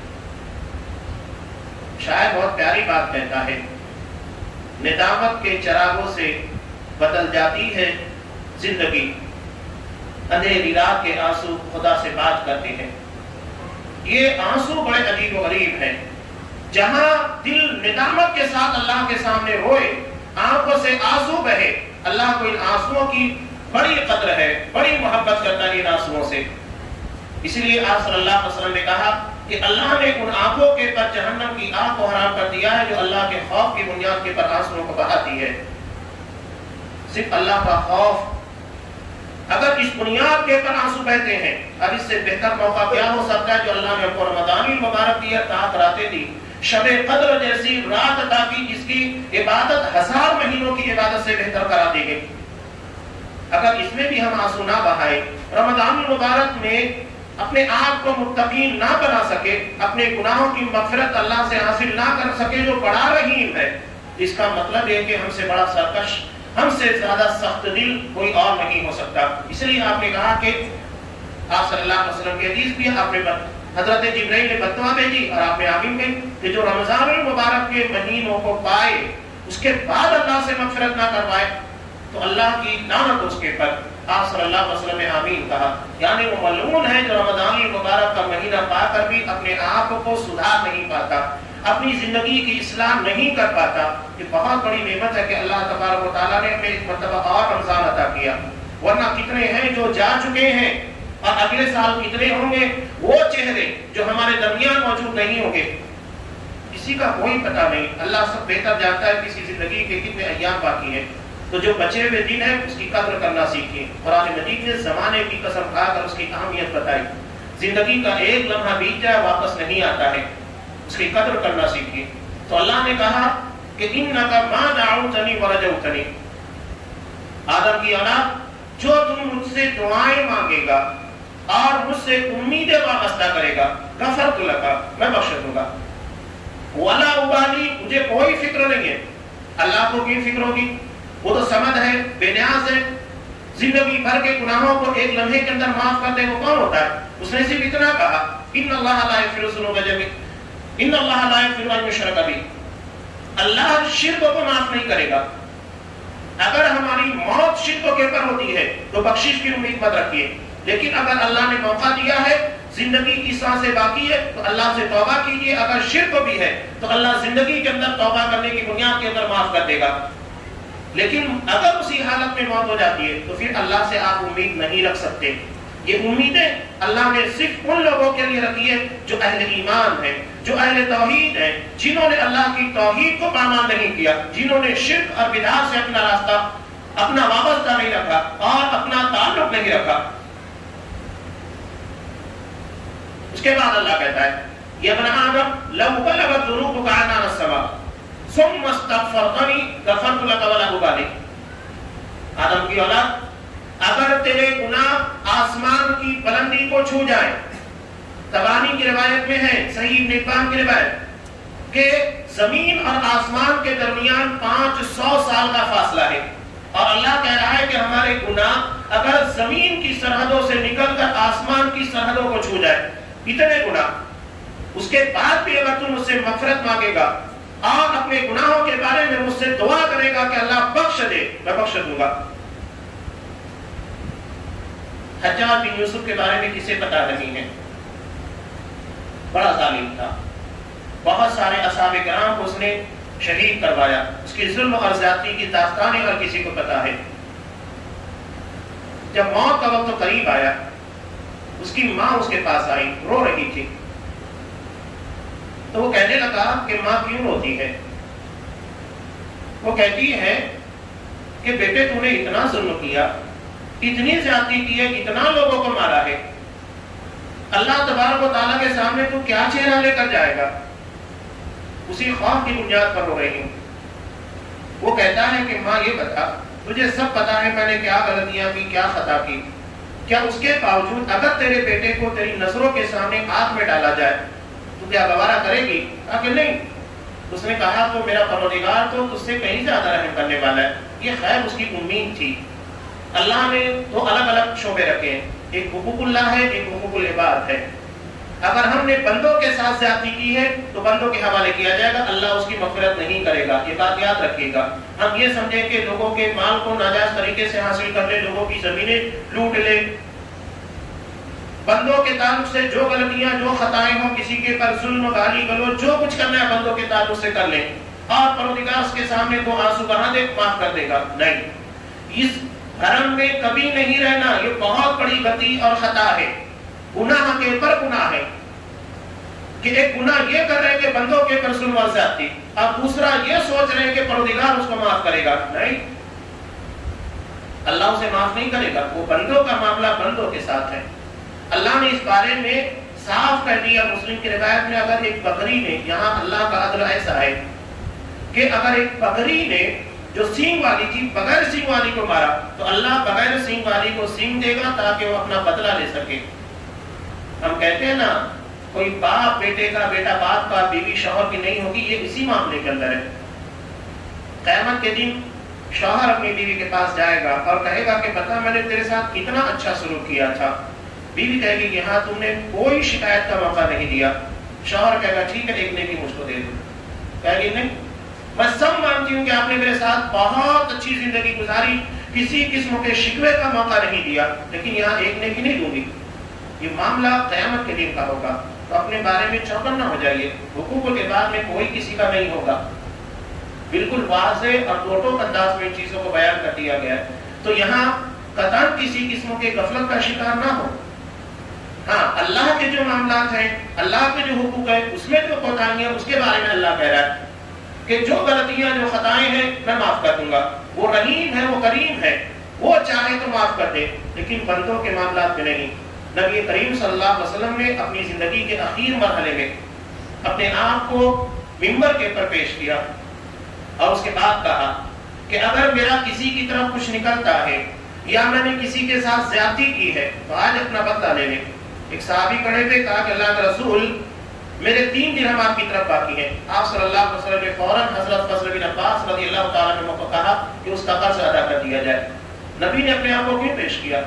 شاید بہت پیاری بات کہتا ہے، ندامت کے چراغوں سے بدل جاتی ہے زندگی، اندھیری رات کے آنسو خدا سے بات کرتے ہیں. یہ آنسو بڑے عجیب و غریب ہیں. جہاں دل ندامت کے ساتھ اللہ کے سامنے روئے، آنکھوں سے آنسو بہے، اللہ کو ان آنسوؤں کی بڑی قدر ہے، بڑی محبت کرتا ہے ان آنسوؤں سے. اسی لیے آپ صلی اللہ علیہ وسلم نے کہا کہ اللہ نے ان آنکھوں کے پر جہنم کی آگ کو حرام کر دیا ہے جو اللہ کے خوف کی بنیاد کے پر آنسوؤں کو بہاتی ہے. صرف اللہ کا خوف. اگر اس بنیاد کے پر آنسو بہتے ہیں، اب اس سے بہتر موقع کیا ہو سکتا ہے جو اللہ نے کو رمضان المبارک کی طاعت راتیں دی، شب قدر جیسی رات عطا کی جس کی عبادت 1000 مہینوں کی عبادت سے بہتر کرا دی گئی. اگر اس میں بھی ہم آنسو نہ بہائے، رمضان المبارک میں اپنے آپ کو متقین نہ بنا سکے، اپنے گناہوں کی مغفرت اللہ سے حاصل نہ کر سکے جو بڑا رحیم ہے، اس کا مطلب ہے کہ ہم سے بڑا سرکش، ہم سے زیادہ سخت دل کوئی اور نہیں ہو سکتا. اس لیے آپ نے کہا کہ آپ صلی اللہ علیہ وسلم کی حدیث بھی آپ نے حضرت جبرائیل نے بددعا بھیجی اور آپ نے آمین کہی کہ جو رمضان المبارک کے مہینوں کو پائے اس کے بعد اللہ سے مغفرت نہ کروائے تو اللہ کی لعنت اس کے پر. آپ صلی اللہ علیہ وسلم نے آمین کہا. یعنی وہ ملعون ہے جو رمضان المبارک کا مہینہ پا کر بھی اپنے آپ کو سدھار نہیں پاتا، اپنی زندگی کی اصلاح نہیں کر پاتا. یہ بہت بڑی نعمت ہے کہ اللہ تبارک و تعالیٰ نے ہمیں ایک مرتبہ اور رمضان عطا کیا. ورنہ کتنے ہیں جو جا چکے ہیں اور اگلے سال کتنے ہوں گے وہ چہرے جو ہمارے درمیان موجود نہیں ہوں گے، کسی کا کوئی پتہ نہیں. اللہ سب بہتر جانتا ہے کسی زندگی کے کتنے ایام باقی ہیں. تو جو بچے ہوئے دن ہیں اس کی قدر کرنا سیکھیں. قرآن مجید نے زمانے کی قسم کھا کر اس کی اہمیت بتائی. زندگی کا ایک لمحہ بیت جائے واپس نہیں آتا ہے، اس کی قدر کرنا سیکھیں. تو اللہ نے کہا کہ انک ما دعوتنی ورجوتنی، آدم کی اولاد جو تم مجھ سے دعائیں مانگے گا اور مجھ سے امیدیں وابستہ کرے گا، غفرت لک، میں بخش دوں گا. ولا ابالی، مجھے کوئی فکر نہیں ہے. اللہ کو کی فکر ہوگی؟ وہ تو سمد ہے، بے نیاز ہے، زندگی بھر کے گناہوں کو ایک لمحے کے اندر معاف کر دے. وہ کون ہوتا ہے؟ اس نے صرف اتنا کہا ان اللہ لا یغفر الذنوب جميعا، ان اللہ لا یغفر ان یشرک به. اللہ شرک کو معاف نہیں کرے گا. اگر ہماری موت شرک کے اوپر ہوتی ہے تو بخشش کی امید مت رکھیے، لیکن اگر اللہ نے موقع دیا ہے، زندگی کی سانسیں باقی ہے تو اللہ سے توبہ کیجیے. اگر شرک بھی ہے تو اللہ زندگی کے اندر توبہ کرنے کی بنیاد کے اندر معاف کر دے گا. لیکن اگر اسی حالت میں موت ہو جاتی ہے تو پھر اللہ سے آپ امید نہیں رکھ سکتے. یہ امیدیں اللہ نے صرف ان لوگوں کے لیے رکھی ہے جو اہل ایمان ہیں، جو اہل توحید ہیں، جنہوں نے اللہ کی توحید کو پامال نہیں کیا، جنہوں نے شرک اور بدعات سے اپنا راستہ، اپنا وابستہ نہیں رکھا اور اپنا تعلق نہیں رکھا. اس کے بعد اللہ کہتا ہے یا ابن آدم لو بلغت ذنوبک عنان السماء ثم استغفرتنی غفرت لک ولا ابالی. آدم کی اولاد، اگر تیرے گناہ آسمان کی بلندی کو چھو جائے، طبرانی کی روایت میں ہے، صحیح ابن حبان کی روایت کہ زمین اور آسمان کے درمیان 500 سال کا فاصلہ ہے، اور اللہ کہہ رہا ہے کہ ہمارے گناہ اگر زمین کی سرحدوں سے نکل کر آسمان کی سرحدوں کو چھو جائے، اتنے گناہ، اس کے بعد بھی اگر تم مجھ سے مغفرت مانگے گا اور اپنے گناہوں کے بارے میں مجھ سے دعا کرے گا کہ اللہ بخش دے، میں بخش دوں گا. حجاج بن یوسف کے بارے میں کسے پتا نہیں ہے، بڑا ظالم تھا. بہت سارے اصحاب کرام کو اس نے شہید کروایا. اس کی ظلم اور زیادتی کی داستانیں ہر کسی کو پتا ہے. جب موت کا وقت قریب آیا، اس کی ماں اس کے پاس آئی، رو رہی تھی. تو وہ کہنے لگا کہ ماں کیوں روتی ہے؟ وہ کہتی ہے کہ بیٹے تو نے اتنا ظلم کیا، اتنی زیادتی کی ہے، اتنا لوگوں کو مارا ہے، اللہ تبارک و تعالیٰ کے سامنے تو کیا چہرہ لے کر جائے گا؟ اسی خوف کی بنیاد پر رو رہی ہوں. وہ کہتا ہے کہ ماں یہ بتا، تجھے سب پتا ہے میں نے کیا غلطیاں کی، کیا خطا کی، کیا اس کے باوجود اگر تیرے بیٹے کو تیری نظروں کے سامنے آگ میں ڈالا جائے تو کیا گوارا کرے گی؟ کہا کہ نہیں. اس نے کہا تو میرا پروردگار تو اس سے کہیں زیادہ رحم کرنے والا ہے. یہ خیر اس کی امید تھی. اللہ نے دو الگ الگ شعبے رکھے ہیں، ایک حقوق اللہ ہے، ایک حقوق العباد ہے. اگر ہم نے بندوں کے ساتھ زیادتی کی ہے تو بندوں کے حوالے کیا جائے گا، اللہ اس کی مغفرت نہیں کرے گا. یہ بات یاد رکھیے گا. ہم یہ سمجھیں کہ لوگوں کے مال کو ناجائز طریقے سے حاصل کر لے، لوگوں کی زمینیں لوٹ لے، بندوں کے تعلق سے جو غلطیاں، جو خطائیں ہوں، کسی کے پر ظلم، گالی گلوچ، جو کچھ کرنا ہے بندوں کے تعلق سے کر لیں اور پروردگار اس کے سامنے تو آنسو بہا دے، معاف کر دے گا. نہیں، اس حرم میں کبھی نہیں رہنا. یہ بہت بڑی غلطی اور خطا ہے، گناہ کے اوپر گناہ ہے. کہ ایک گناہ یہ کر رہے ہیں کہ بندوں کے پر ظلم اور زیادتی، اب دوسرا یہ سوچ رہے ہیں کہ پروردگار اس کو معاف کرے گا. نہیں، اللہ اسے معاف نہیں کرے گا. وہ بندوں کا معاملہ بندوں کے ساتھ ہے. اللہ نے اس بارے میں صاف کر دیا مسلم کی روایت میں، اگر ایک بکری نے، یہاں اللہ کا عدل ایسا ہے کہ اگر ایک بکری نے جو سینگ والی تھی بغیر سینگ والی کو مارا تو اللہ بغیر سینگ والی کو سینگ دے گا تاکہ وہ اپنا بدلہ لے سکے. ہم کہتے ہیں نا کوئی باپ بیٹے کا، بیٹا باپ کا، بیوی شوہر کی نہیں ہوگی، یہ اسی معاملے کے اندر ہے. قیامت کے دن شوہر اپنی بیوی کے پاس جائے گا اور کہے گا کہ بتا میں نے تیرے ساتھ کتنا اچھا سلوک کیا تھا. بیوی کہے گی کہ ہاں تم نے کوئی شکایت کا موقع نہیں دیا. شوہر کہے گا ٹھیک ہے ایک نیکی مجھ کو دے دو. کہے گی نہیں، میں سب مانتی ہوں کہ آپ نے میرے ساتھ بہت اچھی زندگی گزاری، کسی قسم کے شکوے کا موقع نہیں دیا، لیکن یہاں ایک نیکی نہیں دوں گی. یہ معاملہ قیامت کے دن کا ہوگا. تو اپنے بارے میں چوکنا ہو جائیے. حقوق کے بعد میں کوئی کسی کا نہیں ہوگا. بالکل واضح اور دو ٹوک انداز میں ان چیزوں کو بیان کر دیا گیا ہے. تو یہاں قطعاً کسی قسم کے غفلت کا شکار نہ ہو. ہاں اللہ کے جو معاملات ہیں، اللہ کے جو حقوق ہیں، اس میں جو کوتاہیاں، اس کے بارے میں اللہ کہہ رہا ہے کہ جو غلطیاں جو خطائیں ہیں میں معاف کر دوں گا. وہ رحیم ہے، وہ کریم ہے، وہ چاہے تو معاف کر دے، لیکن بندوں کے معاملات میں نہیں. نبی کریم صلی اللہ علیہ وسلم نے اپنی زندگی کے اخیر مرحلے میں اپنے آپ کو منبر کے پر پیش کیا اور اس کے بعد کہا کہ اگر میرا کسی کی طرف کچھ نکلتا ہے یا میں نے کسی کے ساتھ زیادتی کی ہے تو آج اپنا بدلہ لے لیں. ایک صحابی کھڑے تھے، کہا کہ اللہ کے رسول میرے 3 درہم آپ کی طرف باقی ہیں. آپ صلی اللہ علیہ وسلم نے فوراً حضرت فضل بن عباس رضی اللہ تعالیٰ عنہ کو کہا کہ اس کا قرض ادا کر دیا جائے. نبی نے اپنے آپ کو کیوں پیش کیا؟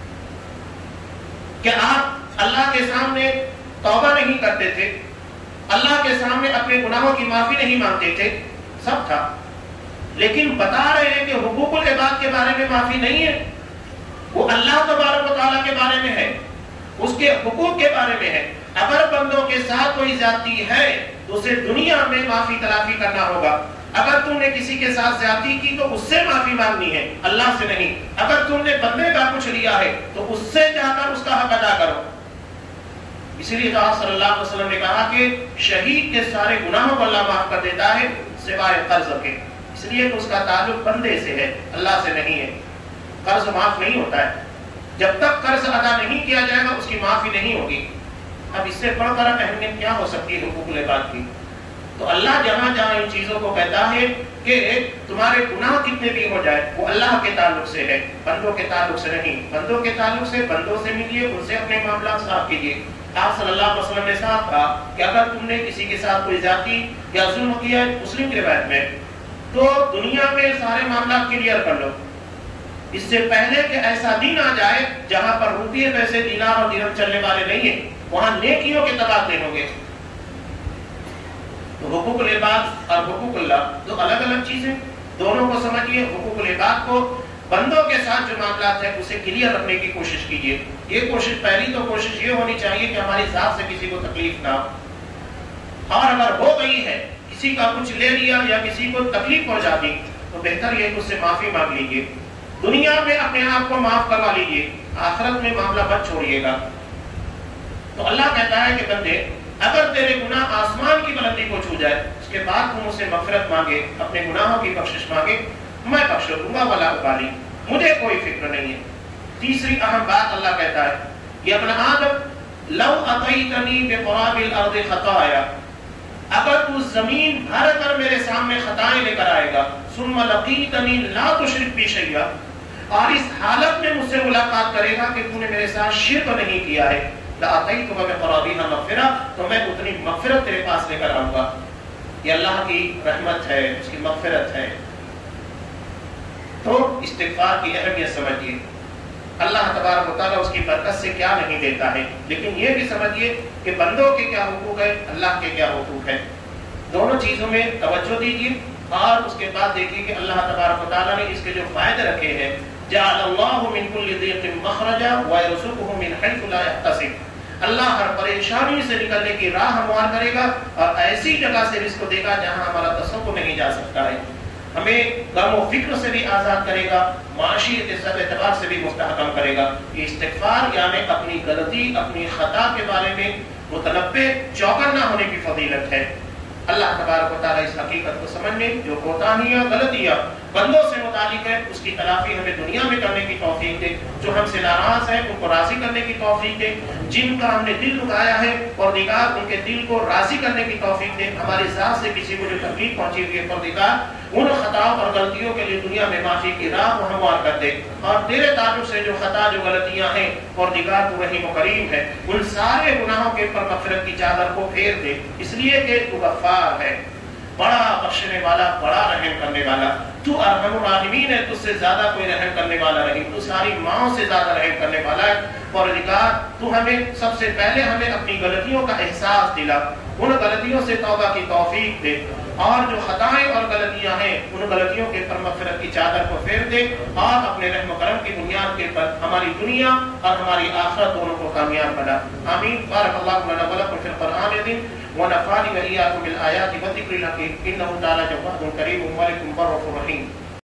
کہ آپ اللہ کے سامنے توبہ نہیں کرتے تھے، اللہ کے سامنے اپنے گناہوں کی معافی نہیں مانگتے تھے، سب تھا، لیکن بتا رہے ہیں کہ حقوق العباد کے بارے میں معافی نہیں ہے. وہ اللہ تبارک و تعالیٰ کے بارے میں ہے، اس کے حقوق کے بارے میں ہے. اگر بندوں کے ساتھ کوئی زیادتی ہے تو اسے دنیا میں معافی تلافی کرنا ہوگا. اگر تم نے کسی کے ساتھ زیادتی کی تو اس سے معافی مانگنی ہے، اللہ سے نہیں. اگر تم نے بندے کا کچھ لیا ہے تو اس سے جا کر اس کا حق ادا کرو. اسی لیے آپ صلی اللہ علیہ وسلم نے کہا کہ شہید کے سارے گناہوں کو اللہ معاف کر دیتا ہے سوائے قرض کے، اس لیے کہ اس کا تعلق بندے سے ہے، اللہ سے نہیں ہے. قرض معاف نہیں ہوتا ہے، جب تک قرض ادا نہیں کیا جائے گا اس کی معافی نہیں ہوگی. اب اس سے بڑھ کر اہمیت کیا ہو سکتی ہے حقوق العباد کی؟ تو اللہ جہاں جہاں ان چیزوں کو کہتا ہے کہ تمہارے گناہ کتنے بھی ہو جائے وہ اللہ کے تعلق سے ہے، بندوں کے تعلق سے نہیں. بندوں کے تعلق سے بندوں سے ملیے، ان سے اپنے معاملات صاف کیجیے. آپ صلی اللہ علیہ وسلم نے صاف کہا کہ اگر تم نے کسی کے ساتھ کوئی زیادتی یا ظلم کیا ہے مسلم کی روایت میں، تو دنیا میں سارے معاملات کلیئر کر لو، اس سے پہلے کہ ایسا دن آ جائے جہاں پر روپیے پیسے دینار اور درہم چلنے والے نہیں ہیں، وہاں نیکیوں کے تبادلے ہوں گے. تو حقوق العباد اور حقوق اللہ دو الگ الگ چیزیں، دونوں کو سمجھیے. حقوق العباد کو بندوں کے ساتھ جو معاملات ہیں اسے کلیئر رکھنے کی کوشش کیجیے. یہ کوشش، پہلی تو کوشش یہ ہونی چاہیے کہ ہماری ذات سے کسی کو تکلیف نہ ہو، اور اگر ہو گئی ہے کسی کا کچھ لے لیا یا کسی کو تکلیف پہنچا دی تو بہتر یہ کہ اس سے معافی مانگ لیجیے. دنیا میں اپنے آپ کو معاف کروا لیجیے، آخرت میں معاملہ مت چھوڑیے گا. تو اللہ کہتا ہے کہ بندے اگر تیرے گناہ آسمان کی بلندی کو چھو جائے، اس کے بعد تم اسے مغفرت مانگے، اپنے گناہوں کی بخشش مانگے، میں بخش دوں گا ولا ابالی، مجھے کوئی فکر نہیں ہے. تیسری اہم بات اللہ کہتا ہے کہ ابن آدم لو اتیتنی بقراب الارض خطایا، اگر تو زمین بھر کر میرے سامنے خطائیں لے کر آئے گا، ثم لقیتنی لا تشرک بی شیئا، اور اس حالت میں مجھ سے ملاقات کرے گا کہ تو نے میرے ساتھ شرک نہیں کیا ہے، لاتیتک بقرابها مغفرہ، تو میں اتنی مغفرت تیرے پاس لے کر آؤں گا. یہ اللہ کی رحمت ہے، اس کی مغفرت ہے. تو استغفار کی اہمیت سمجھیے. اللہ تبارک و تعالیٰ اس کی برکت سے کیا نہیں دیتا ہے، لیکن یہ بھی سمجھیے کہ بندوں کے کیا حقوق ہے، اللہ کے کیا حقوق ہے. دونوں چیزوں میں توجہ دیجیے اور اس کے بعد دیکھیے کہ اللہ تبارک و تعالیٰ نے اس کے جو فائدے رکھے ہیں، جعل اللہ من کل ضیق مخرجا ویرزقہ من حیث لا یحتسب، اللہ ہر پریشانی سے نکلنے کی راہ ہموار کرے گا اور ایسی جگہ سے رزق دے گا جہاں ہمارا تصور نہیں جا سکتا ہے. ہمیں غم و فکر سے بھی آزاد کرے گا، معاشی اعتبار سے بھی مستحکم کرے گا. یہ استغفار یعنی اپنی غلطی، اپنی خطا کے بارے میں متنبہ چوکنا ہونے کی فضیلت ہے۔ اللہ تبارک و تعالیٰ اس حقیقت کو سمجھنے، جو کوتاہیاں غلطیاں بندوں سے متعلق ہے اس کی تلافی ہمیں دنیا میں کرنے کی توفیق دے، جو ہم سے ناراض ہے ان کو راضی کرنے کی توفیق دے، جن کا ہم نے دل دکھایا ہے پروردگار ان کے دل کو راضی کرنے کی توفیق دے، ہماری ذات سے کسی کو جو تکلیف پہنچی ہوئی ہے پروردگار ان خطاؤں اور غلطیوں کے لیے دنیا میں معافی کی راہ کو ہموار کر دے، اور تیرے تعلق سے جو خطا جو غلطیاں ہیں پروردگار تو رحیم و کریم ہے، ان سارے گناہوں کے اوپر مغفرت کی چادر کو پھیر دے، اس لیے کہ تو غفار ہے، بڑا بخشنے والا، بڑا رحم کرنے والا، تو ارحم الراحمین ہے، تجھ سے زیادہ کوئی رحم کرنے والا نہیں، تو ساری ماؤں سے زیادہ رحم کرنے والا ہے۔ پروردگار تو ہمیں سب سے پہلے ہمیں اپنی غلطیوں کا احساس دلا، ان غلطیوں سے توبہ کی توفیق دے، اور جو خطائیں اور غلطیاں ہیں ان غلطیوں کے پر مغفرت کی چادر کو پھیر دے، اور اپنے رحم و کرم کی بنیاد کے پر ہماری دنیا اور ہماری آخرت دونوں کو کامیاب بنا۔ آمین۔ بارک اللہ لنا ولکم فی القرآن العظیم ونفعني وإياكم بالآيات والذكر الحكيم إنه تعالى جواد كريم ملك بر رحيم۔